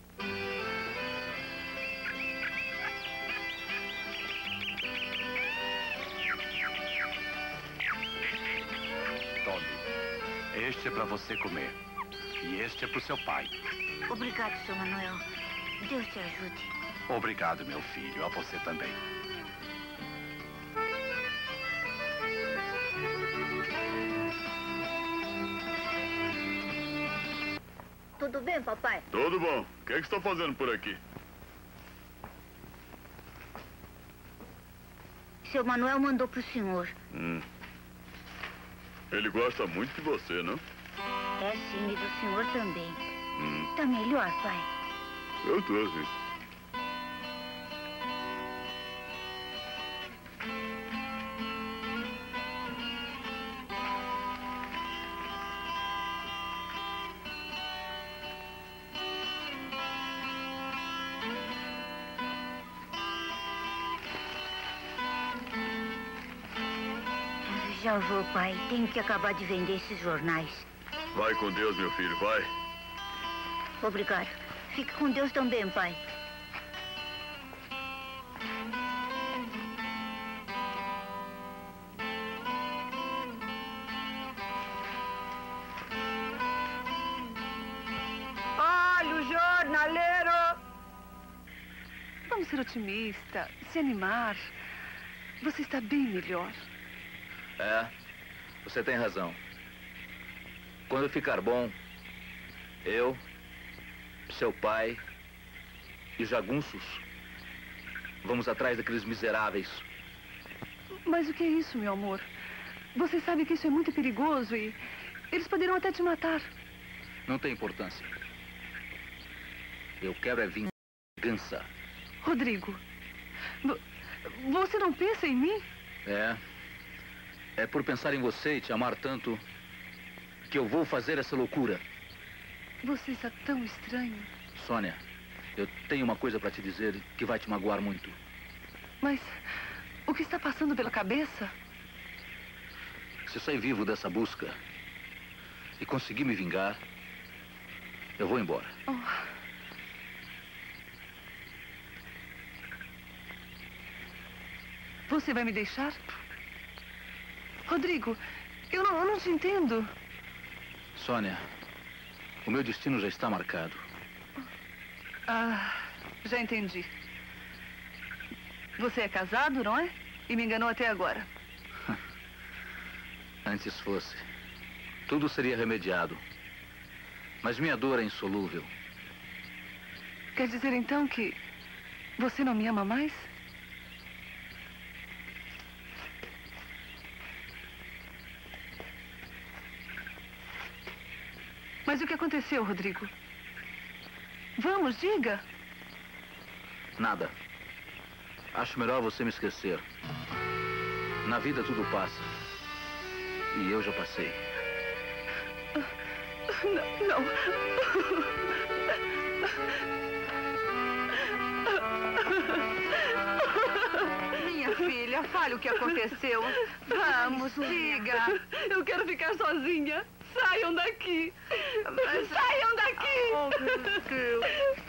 Tome. Este é para você comer. E este é para o seu pai. Obrigado, seu Manuel. Deus te ajude. Obrigado, meu filho. A você também. Tudo bem, papai? Tudo bom. O que é que está fazendo por aqui? Seu Manuel mandou pro senhor. Hum. Ele gosta muito de você, não? É sim, e do senhor também. Hum. Tá melhor, pai? Eu tô assim. Já vou, pai. Tenho que acabar de vender esses jornais. Vai com Deus, meu filho, vai. Obrigado. Fique com Deus também, pai. Olha o jornaleiro! Vamos ser otimista, se animar. Você está bem melhor. É, você tem razão. Quando ficar bom, eu, seu pai e jagunços vamos atrás daqueles miseráveis. Mas o que é isso, meu amor? Você sabe que isso é muito perigoso e eles poderão até te matar. Não tem importância. Eu quero é vingança. Rodrigo, vo- você não pensa em mim? É. É por pensar em você e te amar tanto que eu vou fazer essa loucura. Você está tão estranho. Sônia, eu tenho uma coisa para te dizer que vai te magoar muito. Mas o que está passando pela cabeça? Se eu sair vivo dessa busca e conseguir me vingar, eu vou embora. Oh. Você vai me deixar? Rodrigo, eu não, eu não te entendo. Sônia, o meu destino já está marcado. Ah, já entendi. Você é casado, não é? E me enganou até agora. Antes fosse. Tudo seria remediado. Mas minha dor é insolúvel. Quer dizer, então, que você não me ama mais? Mas o que aconteceu, Rodrigo? Vamos, diga. Nada. Acho melhor você me esquecer. Na vida tudo passa. E eu já passei. Não, não. Minha filha, fale o que aconteceu. Vamos, diga. Eu quero ficar sozinha. Saiam daqui. Saiam daqui. Oh, meu Deus.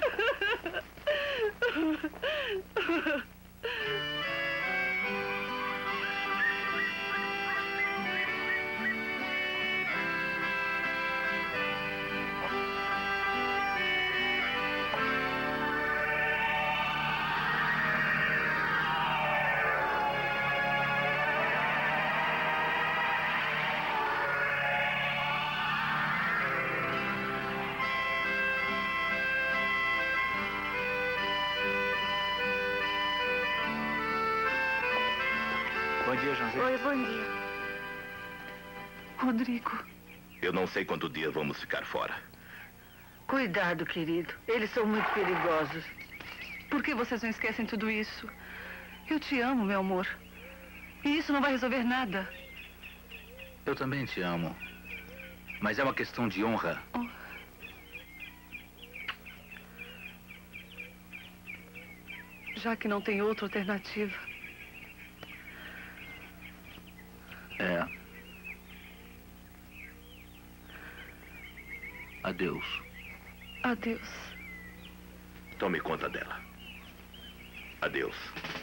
Bom dia, Joãozinho. Oi, bom dia. Rodrigo. Eu não sei quanto dia vamos ficar fora. Cuidado, querido. Eles são muito perigosos. Por que vocês não esquecem tudo isso? Eu te amo, meu amor. E isso não vai resolver nada. Eu também te amo. Mas é uma questão de honra. Oh. Já que não tem outra alternativa. É. Adeus. Adeus. Tome conta dela. Adeus.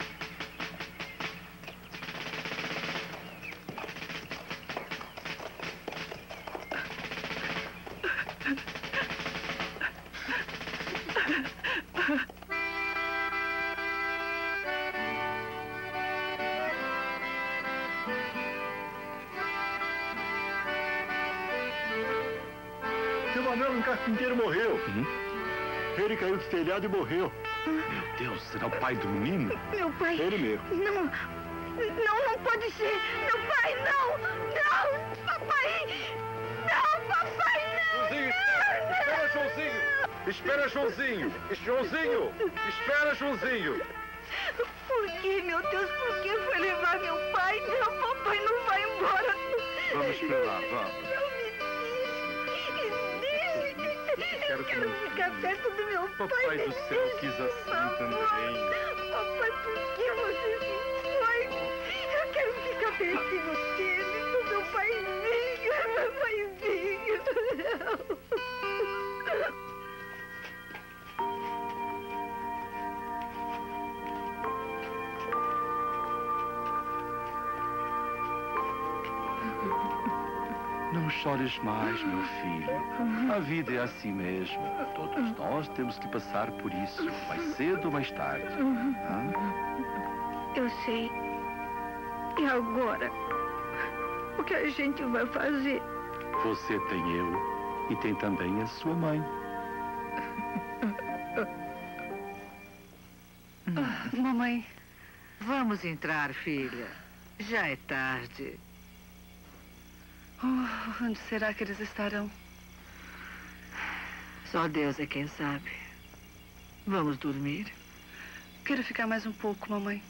Seu Manuel, um carpinteiro morreu. Uhum. Ele caiu do telhado e morreu. Meu Deus, será o pai do menino? Meu pai... Ele mesmo. Não, não, não pode ser. Meu pai, não, não, papai. Não, papai, não. Joãozinho, espera, espera, Joãozinho. Espera, Joãozinho. Joãozinho, espera, Joãozinho. Por que, meu Deus, por que foi levar meu pai? Não, papai, não vai embora. Vamos esperar, vamos. Não me deixe, me deixe. Eu quero ficar perto do meu pai. Papai do céu quis assim também. Papai, por que você se foi? Eu quero ficar pertinho dele. Não chores mais, meu filho. A vida é assim mesmo. Todos nós temos que passar por isso, mais cedo ou mais tarde. Hã? Eu sei. E agora? O que a gente vai fazer? Você tem eu e tem também a sua mãe. Ah, mamãe. Vamos entrar, filha. Já é tarde. Oh, onde será que eles estarão? Só Deus é quem sabe. Vamos dormir? Quero ficar mais um pouco, mamãe.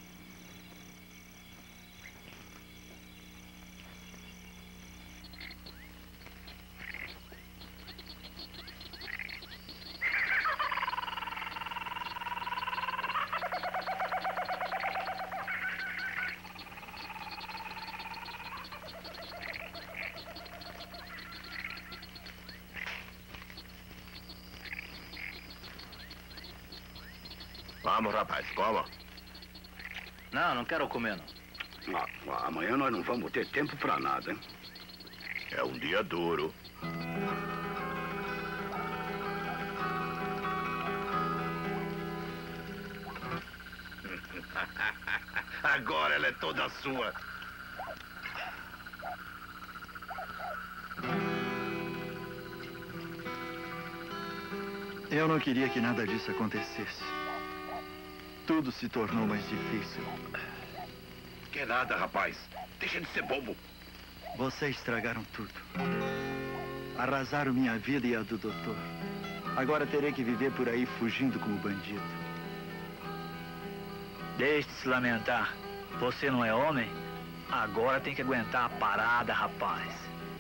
Vamos, rapaz, coma. Não, não quero comer, não. Ah, amanhã nós não vamos ter tempo pra nada, hein? É um dia duro. Agora ela é toda sua. Eu não queria que nada disso acontecesse. Tudo se tornou mais difícil. Que nada, rapaz. Deixa de ser bobo. Vocês estragaram tudo. Arrasaram minha vida e a do doutor. Agora terei que viver por aí fugindo como bandido. Deixe de se lamentar. Você não é homem? Agora tem que aguentar a parada, rapaz.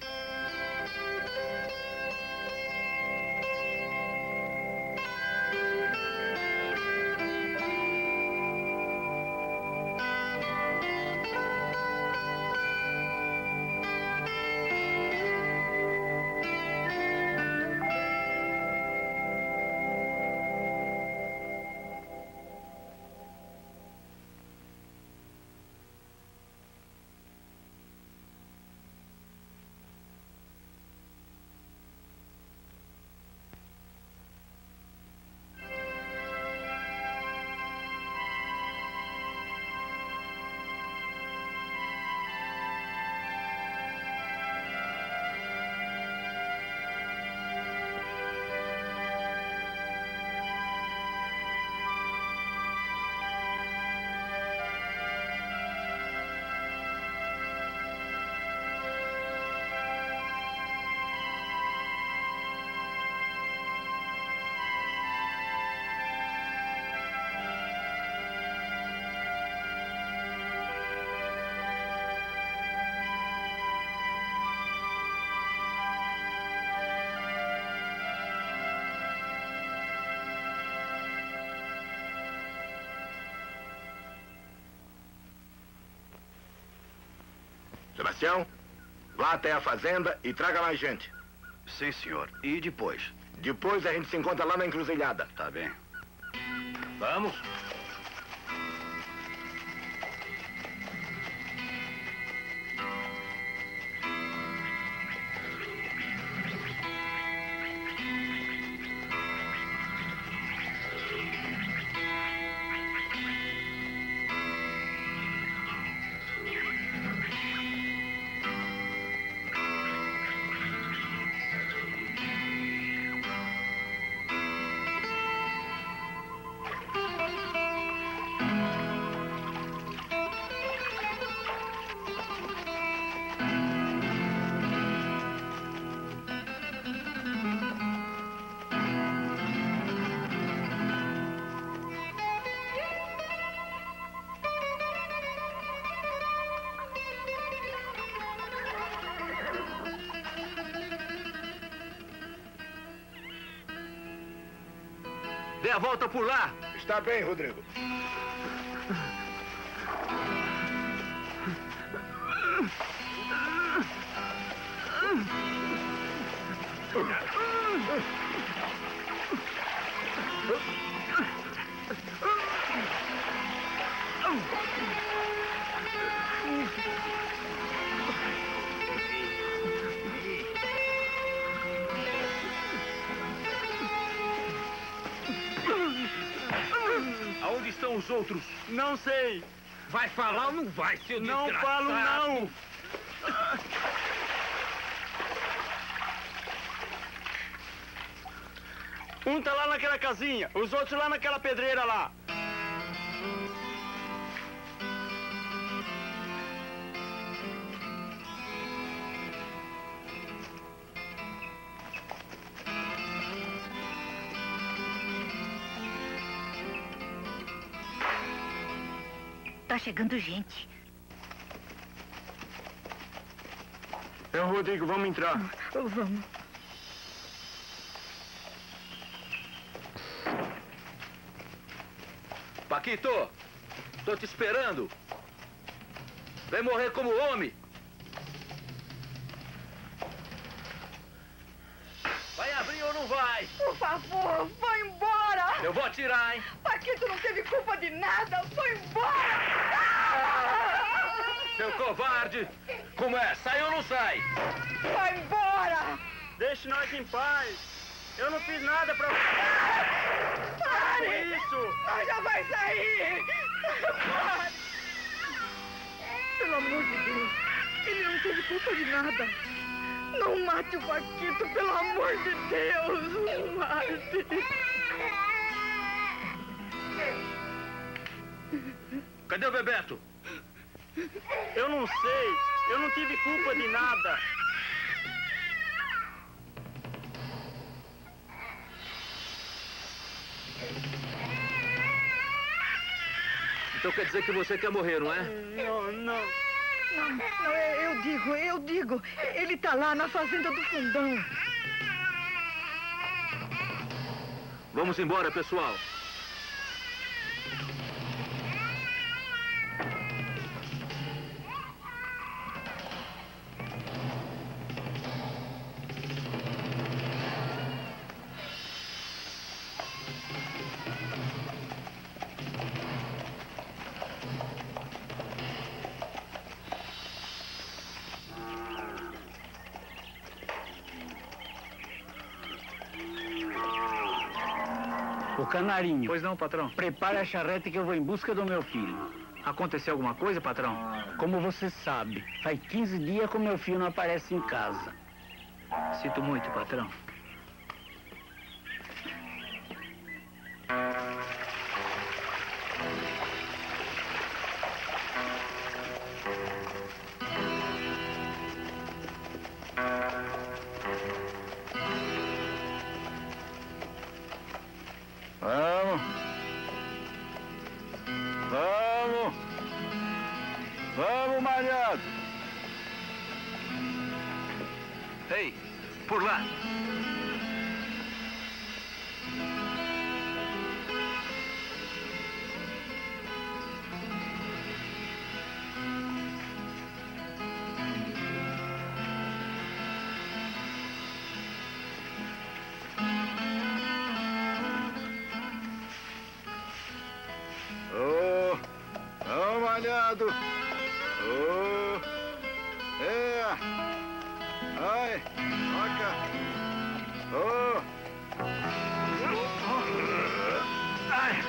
Sebastião, vá até a fazenda e traga mais gente. Sim, senhor. E depois? Depois a gente se encontra lá na encruzilhada. Tá bem. Vamos. Dê a volta por lá. Está bem, Rodrigo. Aonde estão os outros? Não sei. Vai falar ou não vai, seu Não desgraçado? falo, não. Um tá lá naquela casinha, os outros lá naquela pedreira lá. Tá chegando gente. É o Rodrigo, vamos entrar. Vamos. Paquito, tô te esperando. Vem morrer como homem. Vai abrir ou não vai? Por favor, vai embora! Eu vou atirar, hein? Paquito não teve culpa de nada! Vai embora! Seu covarde! Como é? Sai ou não sai? Vai embora! Deixe nós em paz. Eu não fiz nada pra... Pare! Por isso! Nós já vai sair! Pare! Pelo amor de Deus! Ele não teve culpa de nada! Não mate o Paquito, pelo amor de Deus! Não mate! Cadê o Bebeto? Eu não sei. Eu não tive culpa de nada. Então quer dizer que você quer morrer, não é? Não, não. Não, não, eu digo, eu digo. Ele tá lá na fazenda do Fundão. Vamos embora, pessoal. Ô, Canarinho. Pois não, patrão. Prepare a charrete que eu vou em busca do meu filho. Aconteceu alguma coisa, patrão? Como você sabe, faz quinze dias que o meu filho não aparece em casa. Sinto muito, patrão. Vamos. Vamos. Vamos, malhado. Ei, por lá. Ô, ô, malhado. Ô, é. Ai, toca. Ô. Ai.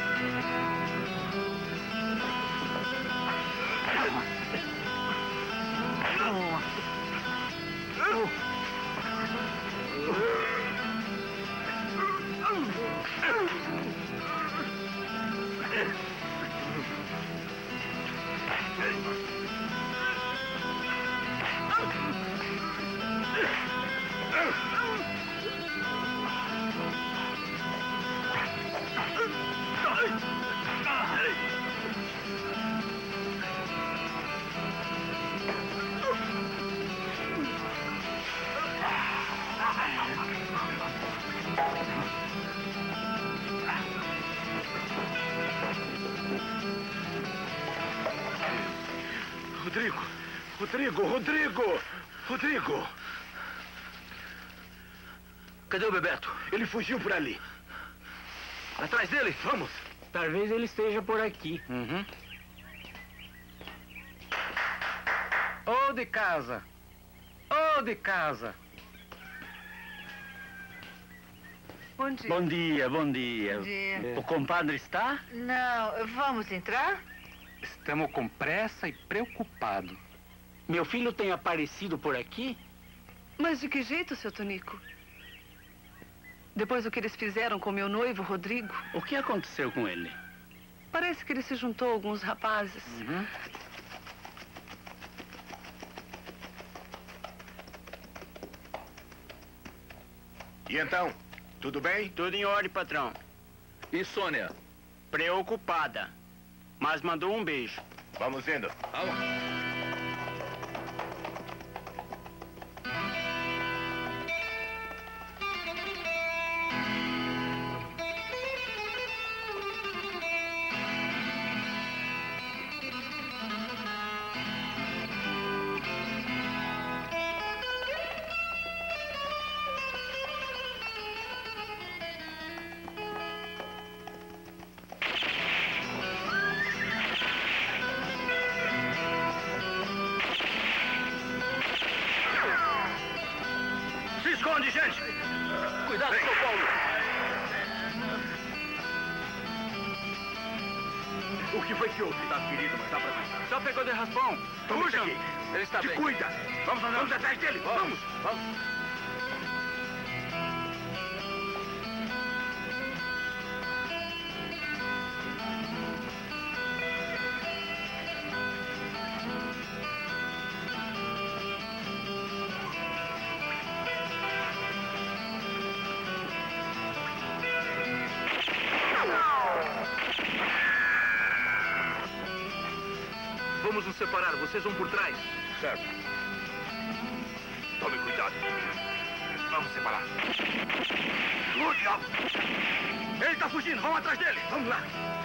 Rodrigo! Rodrigo! Rodrigo! Rodrigo! Cadê o Bebeto? Ele fugiu por ali. Atrás dele? Vamos! Talvez ele esteja por aqui. Uhum. Ô, de casa! Ô, de casa! Bom dia. Bom dia, bom dia. Bom dia. O compadre está? Não, vamos entrar? Estamos com pressa e preocupados. Meu filho tem aparecido por aqui? Mas de que jeito, seu Tonico? Depois do que eles fizeram com meu noivo, Rodrigo? O que aconteceu com ele? Parece que ele se juntou a alguns rapazes. Uhum. E então? Tudo bem? Tudo em ordem, patrão. E Sônia? Preocupada, mas mandou um beijo. Vamos indo. Vamos. Esconde, gente! Cuidado, São Paulo! O que foi que houve? Tá ferido, mas dá pra aguentar. Só pegou de raspão. Puxa! Aqui. Ele está Te bem. cuida! Vamos, vamos, vamos atrás dele! Vamos! Vamos! Vamos nos separar, vocês vão por trás. Certo. Tome cuidado. Vamos separar. O diabo! Ele está fugindo, vamos atrás dele. Vamos lá.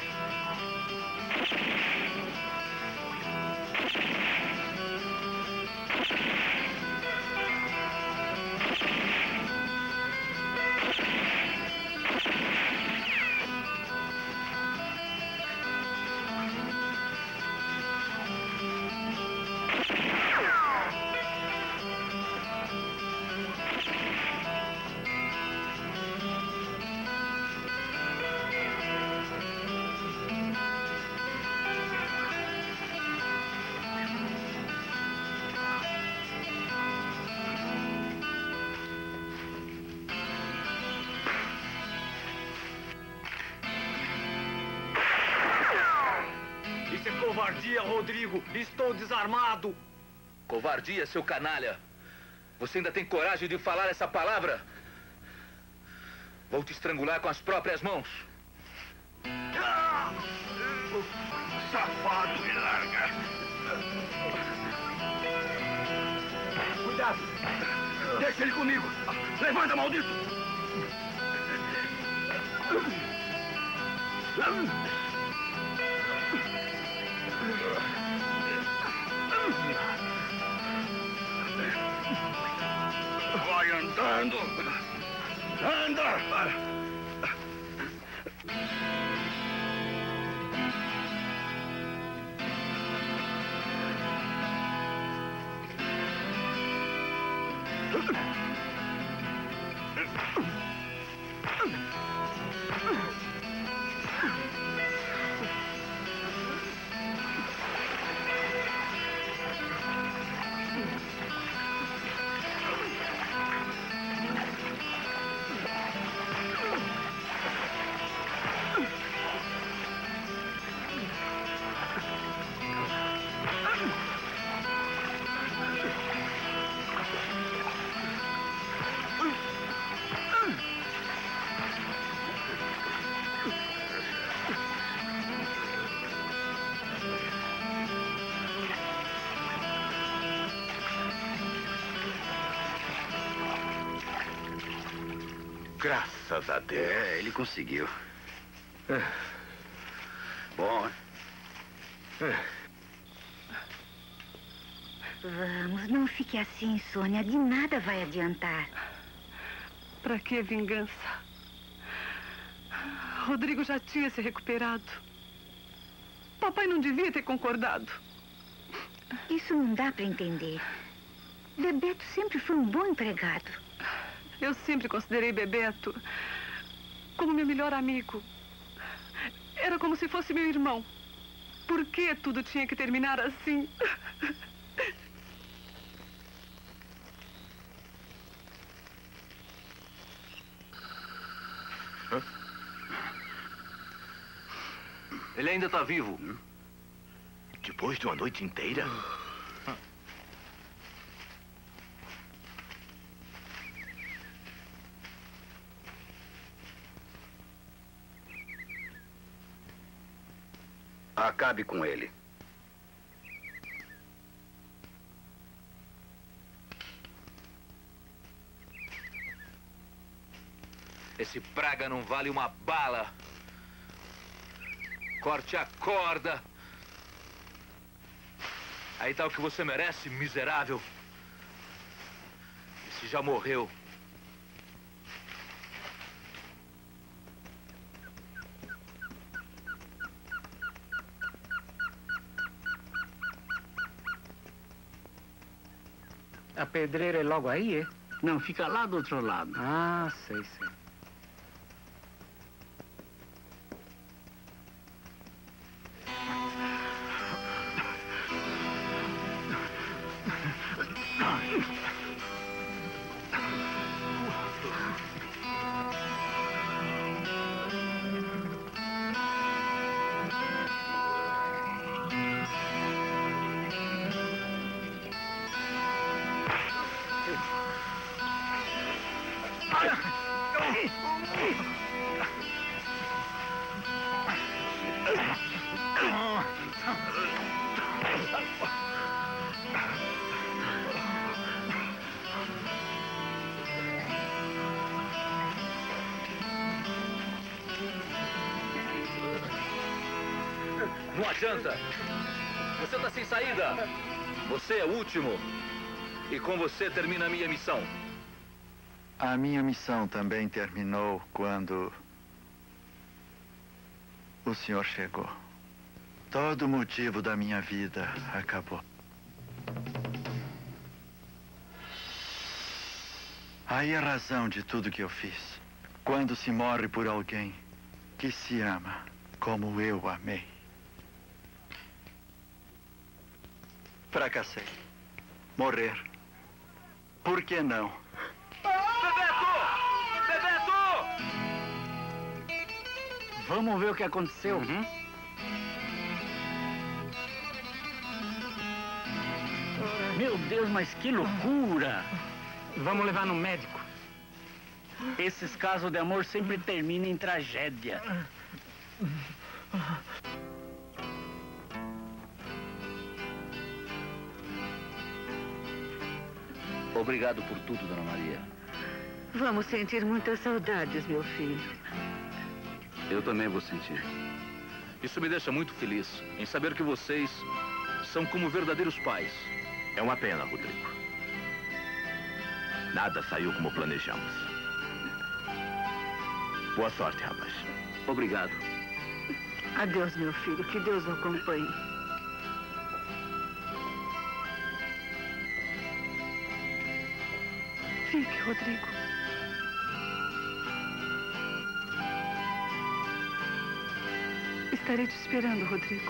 Isso é covardia, Rodrigo. Estou desarmado. Covardia, seu canalha. Você ainda tem coragem de falar essa palavra? Vou te estrangular com as próprias mãos. Ah! Safado, me larga. Cuidado. Deixa ele comigo. Levanta, maldito. Vai andando. Anda. Graças a Deus. É, ele conseguiu. Bom. Vamos, não fique assim, Sônia. De nada vai adiantar. Pra que vingança? Rodrigo já tinha se recuperado. Papai não devia ter concordado. Isso não dá para entender. Bebeto sempre foi um bom empregado. Eu sempre considerei Bebeto como meu melhor amigo. Era como se fosse meu irmão. Por que tudo tinha que terminar assim? Ele ainda está vivo. Depois de uma noite inteira? Acabe com ele. Esse praga não vale uma bala. Corte a corda. Aí tá o que você merece, miserável. Esse já morreu. A pedreira é logo aí, é? Não, fica lá do outro lado. Ah, sei, sei. Não adianta. Você está sem saída. Você é o último. E com você termina a minha missão. A minha missão também terminou quando o senhor chegou. Todo o motivo da minha vida acabou. Aí a razão de tudo que eu fiz. Quando se morre por alguém que se ama como eu amei. Fracassei. Morrer. Por que não? Bebeto! Bebeto! Vamos ver o que aconteceu. Uhum. Meu Deus, mas que loucura! Vamos levar no médico. Esses casos de amor sempre terminam em tragédia. Obrigado por tudo, Dona Maria. Vamos sentir muitas saudades, meu filho. Eu também vou sentir. Isso me deixa muito feliz em saber que vocês são como verdadeiros pais. É uma pena, Rodrigo. Nada saiu como planejamos. Boa sorte, rapaz. Obrigado. Adeus, meu filho. Que Deus o acompanhe. Fique, Rodrigo. Estarei te esperando, Rodrigo.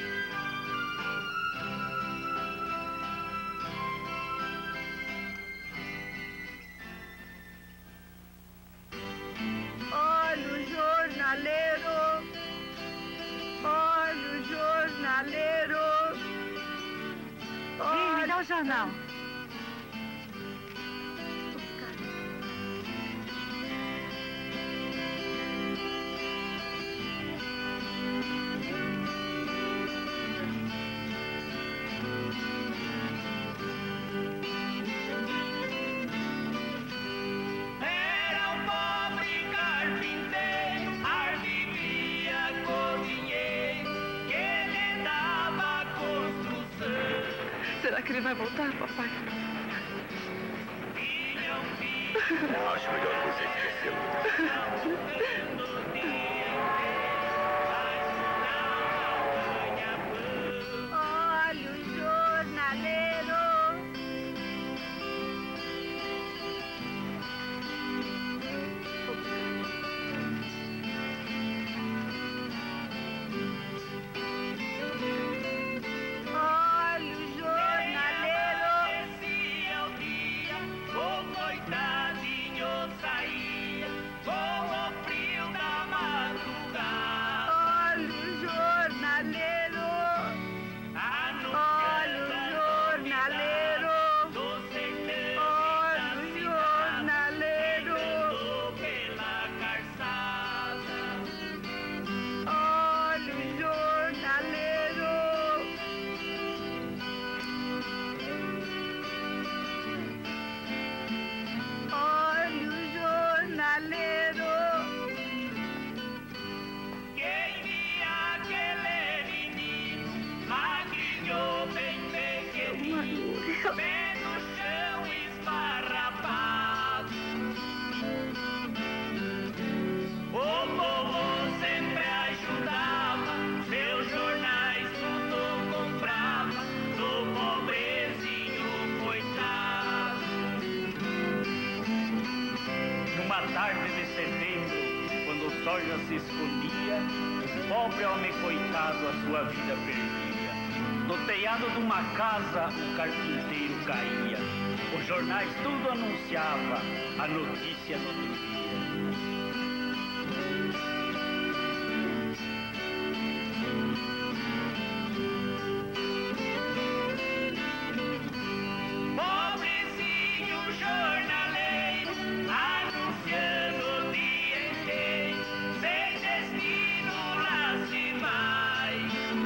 Olha o jornaleiro. Olha o jornaleiro. Ei, me dá o jornal. Será que ele vai voltar, papai? Eu acho melhor você esquecê-lo. Olha o pé no chão esfarrapado. O povo sempre ajudava, seus jornais tudo comprava, do pobrezinho coitado. Numa tarde de setembro, quando o sol já se escondia, o pobre homem coitado a sua vida perdia. No telhado de uma casa, o carpinteiro caía. Os jornais tudo anunciava a notícia no outro dia. Pobrezinho jornaleiro, anunciando o dia em que, sem destino lá se vai.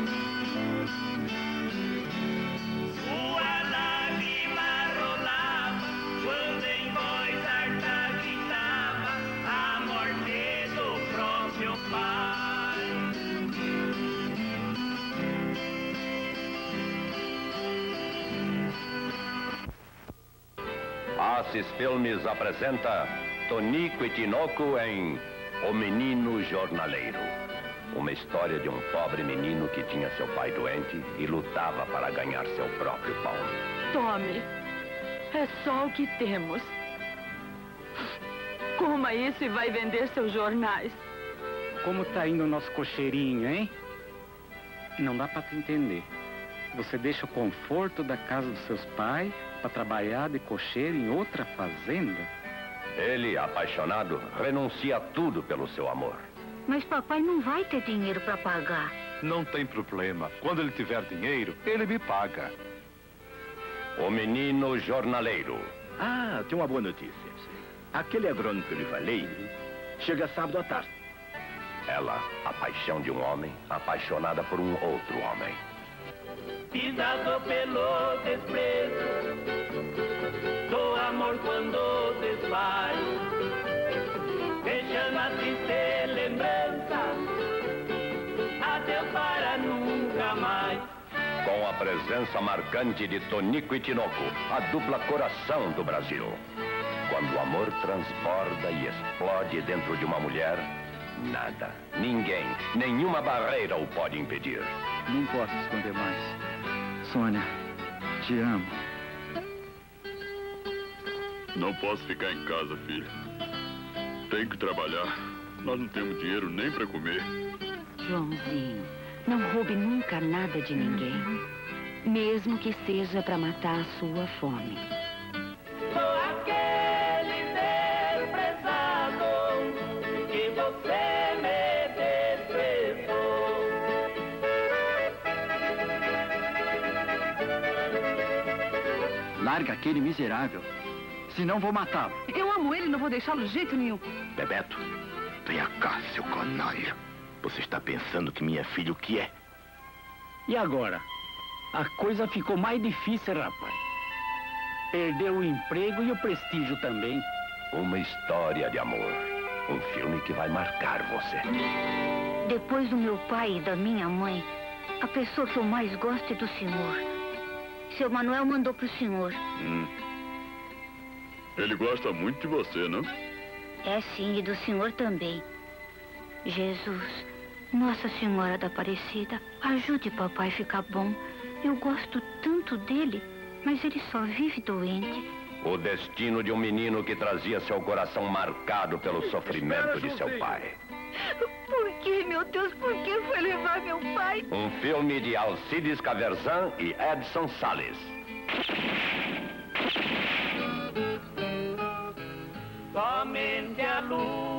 Sua lágrima rolava, quando em voz alta gritava a morte do próprio pai. Assis Filmes apresenta Tonico e Tinoco em O Menino Jornaleiro. Uma história de um pobre menino que tinha seu pai doente e lutava para ganhar seu próprio pão. Tome. É só o que temos. Coma isso e vai vender seus jornais. Como tá indo o nosso cocheirinho, hein? Não dá pra te entender. Você deixa o conforto da casa dos seus pais para trabalhar de cocheiro em outra fazenda? Ele, apaixonado, renuncia a tudo pelo seu amor. Mas papai não vai ter dinheiro para pagar. Não tem problema. Quando ele tiver dinheiro, ele me paga. O Menino Jornaleiro. Ah, tem uma boa notícia. Aquele agrônomo que eu lhe falei chega sábado à tarde. Ela, a paixão de um homem, apaixonada por um outro homem. Pisado pelo desprezo do amor quando desvai, deixando a triste lembrança, adeus para nunca mais. Com a presença marcante de Tonico e Tinoco, a dupla coração do Brasil. Quando o amor transborda e explode dentro de uma mulher, nada, ninguém, nenhuma barreira o pode impedir. Não posso esconder mais. Sônia, te amo. Não posso ficar em casa, filho. Tenho que trabalhar. Nós não temos dinheiro nem para comer. Joãozinho, não roube nunca nada de ninguém. Mesmo que seja para matar a sua fome. Sou aquele desprezado que você me desprezou. Larga aquele miserável. Senão vou matá-lo. Eu amo ele e não vou deixá-lo de jeito nenhum. Bebeto, venha cá, seu canalha. Você está pensando que minha filha o que é? E agora? A coisa ficou mais difícil, rapaz. Perdeu o emprego e o prestígio também. Uma história de amor. Um filme que vai marcar você. Depois do meu pai e da minha mãe, a pessoa que eu mais gosto é do senhor. Seu Manuel mandou pro senhor. Hum. Ele gosta muito de você, não? É sim, e do senhor também. Jesus, Nossa Senhora da Aparecida, ajude papai a ficar bom. Eu gosto tanto dele, mas ele só vive doente. O destino de um menino que trazia seu coração marcado pelo sofrimento de seu pai. Por que, meu Deus, por que foi levar meu pai? Um filme de Alcides Caverzan e Edson Salles. Somente a luz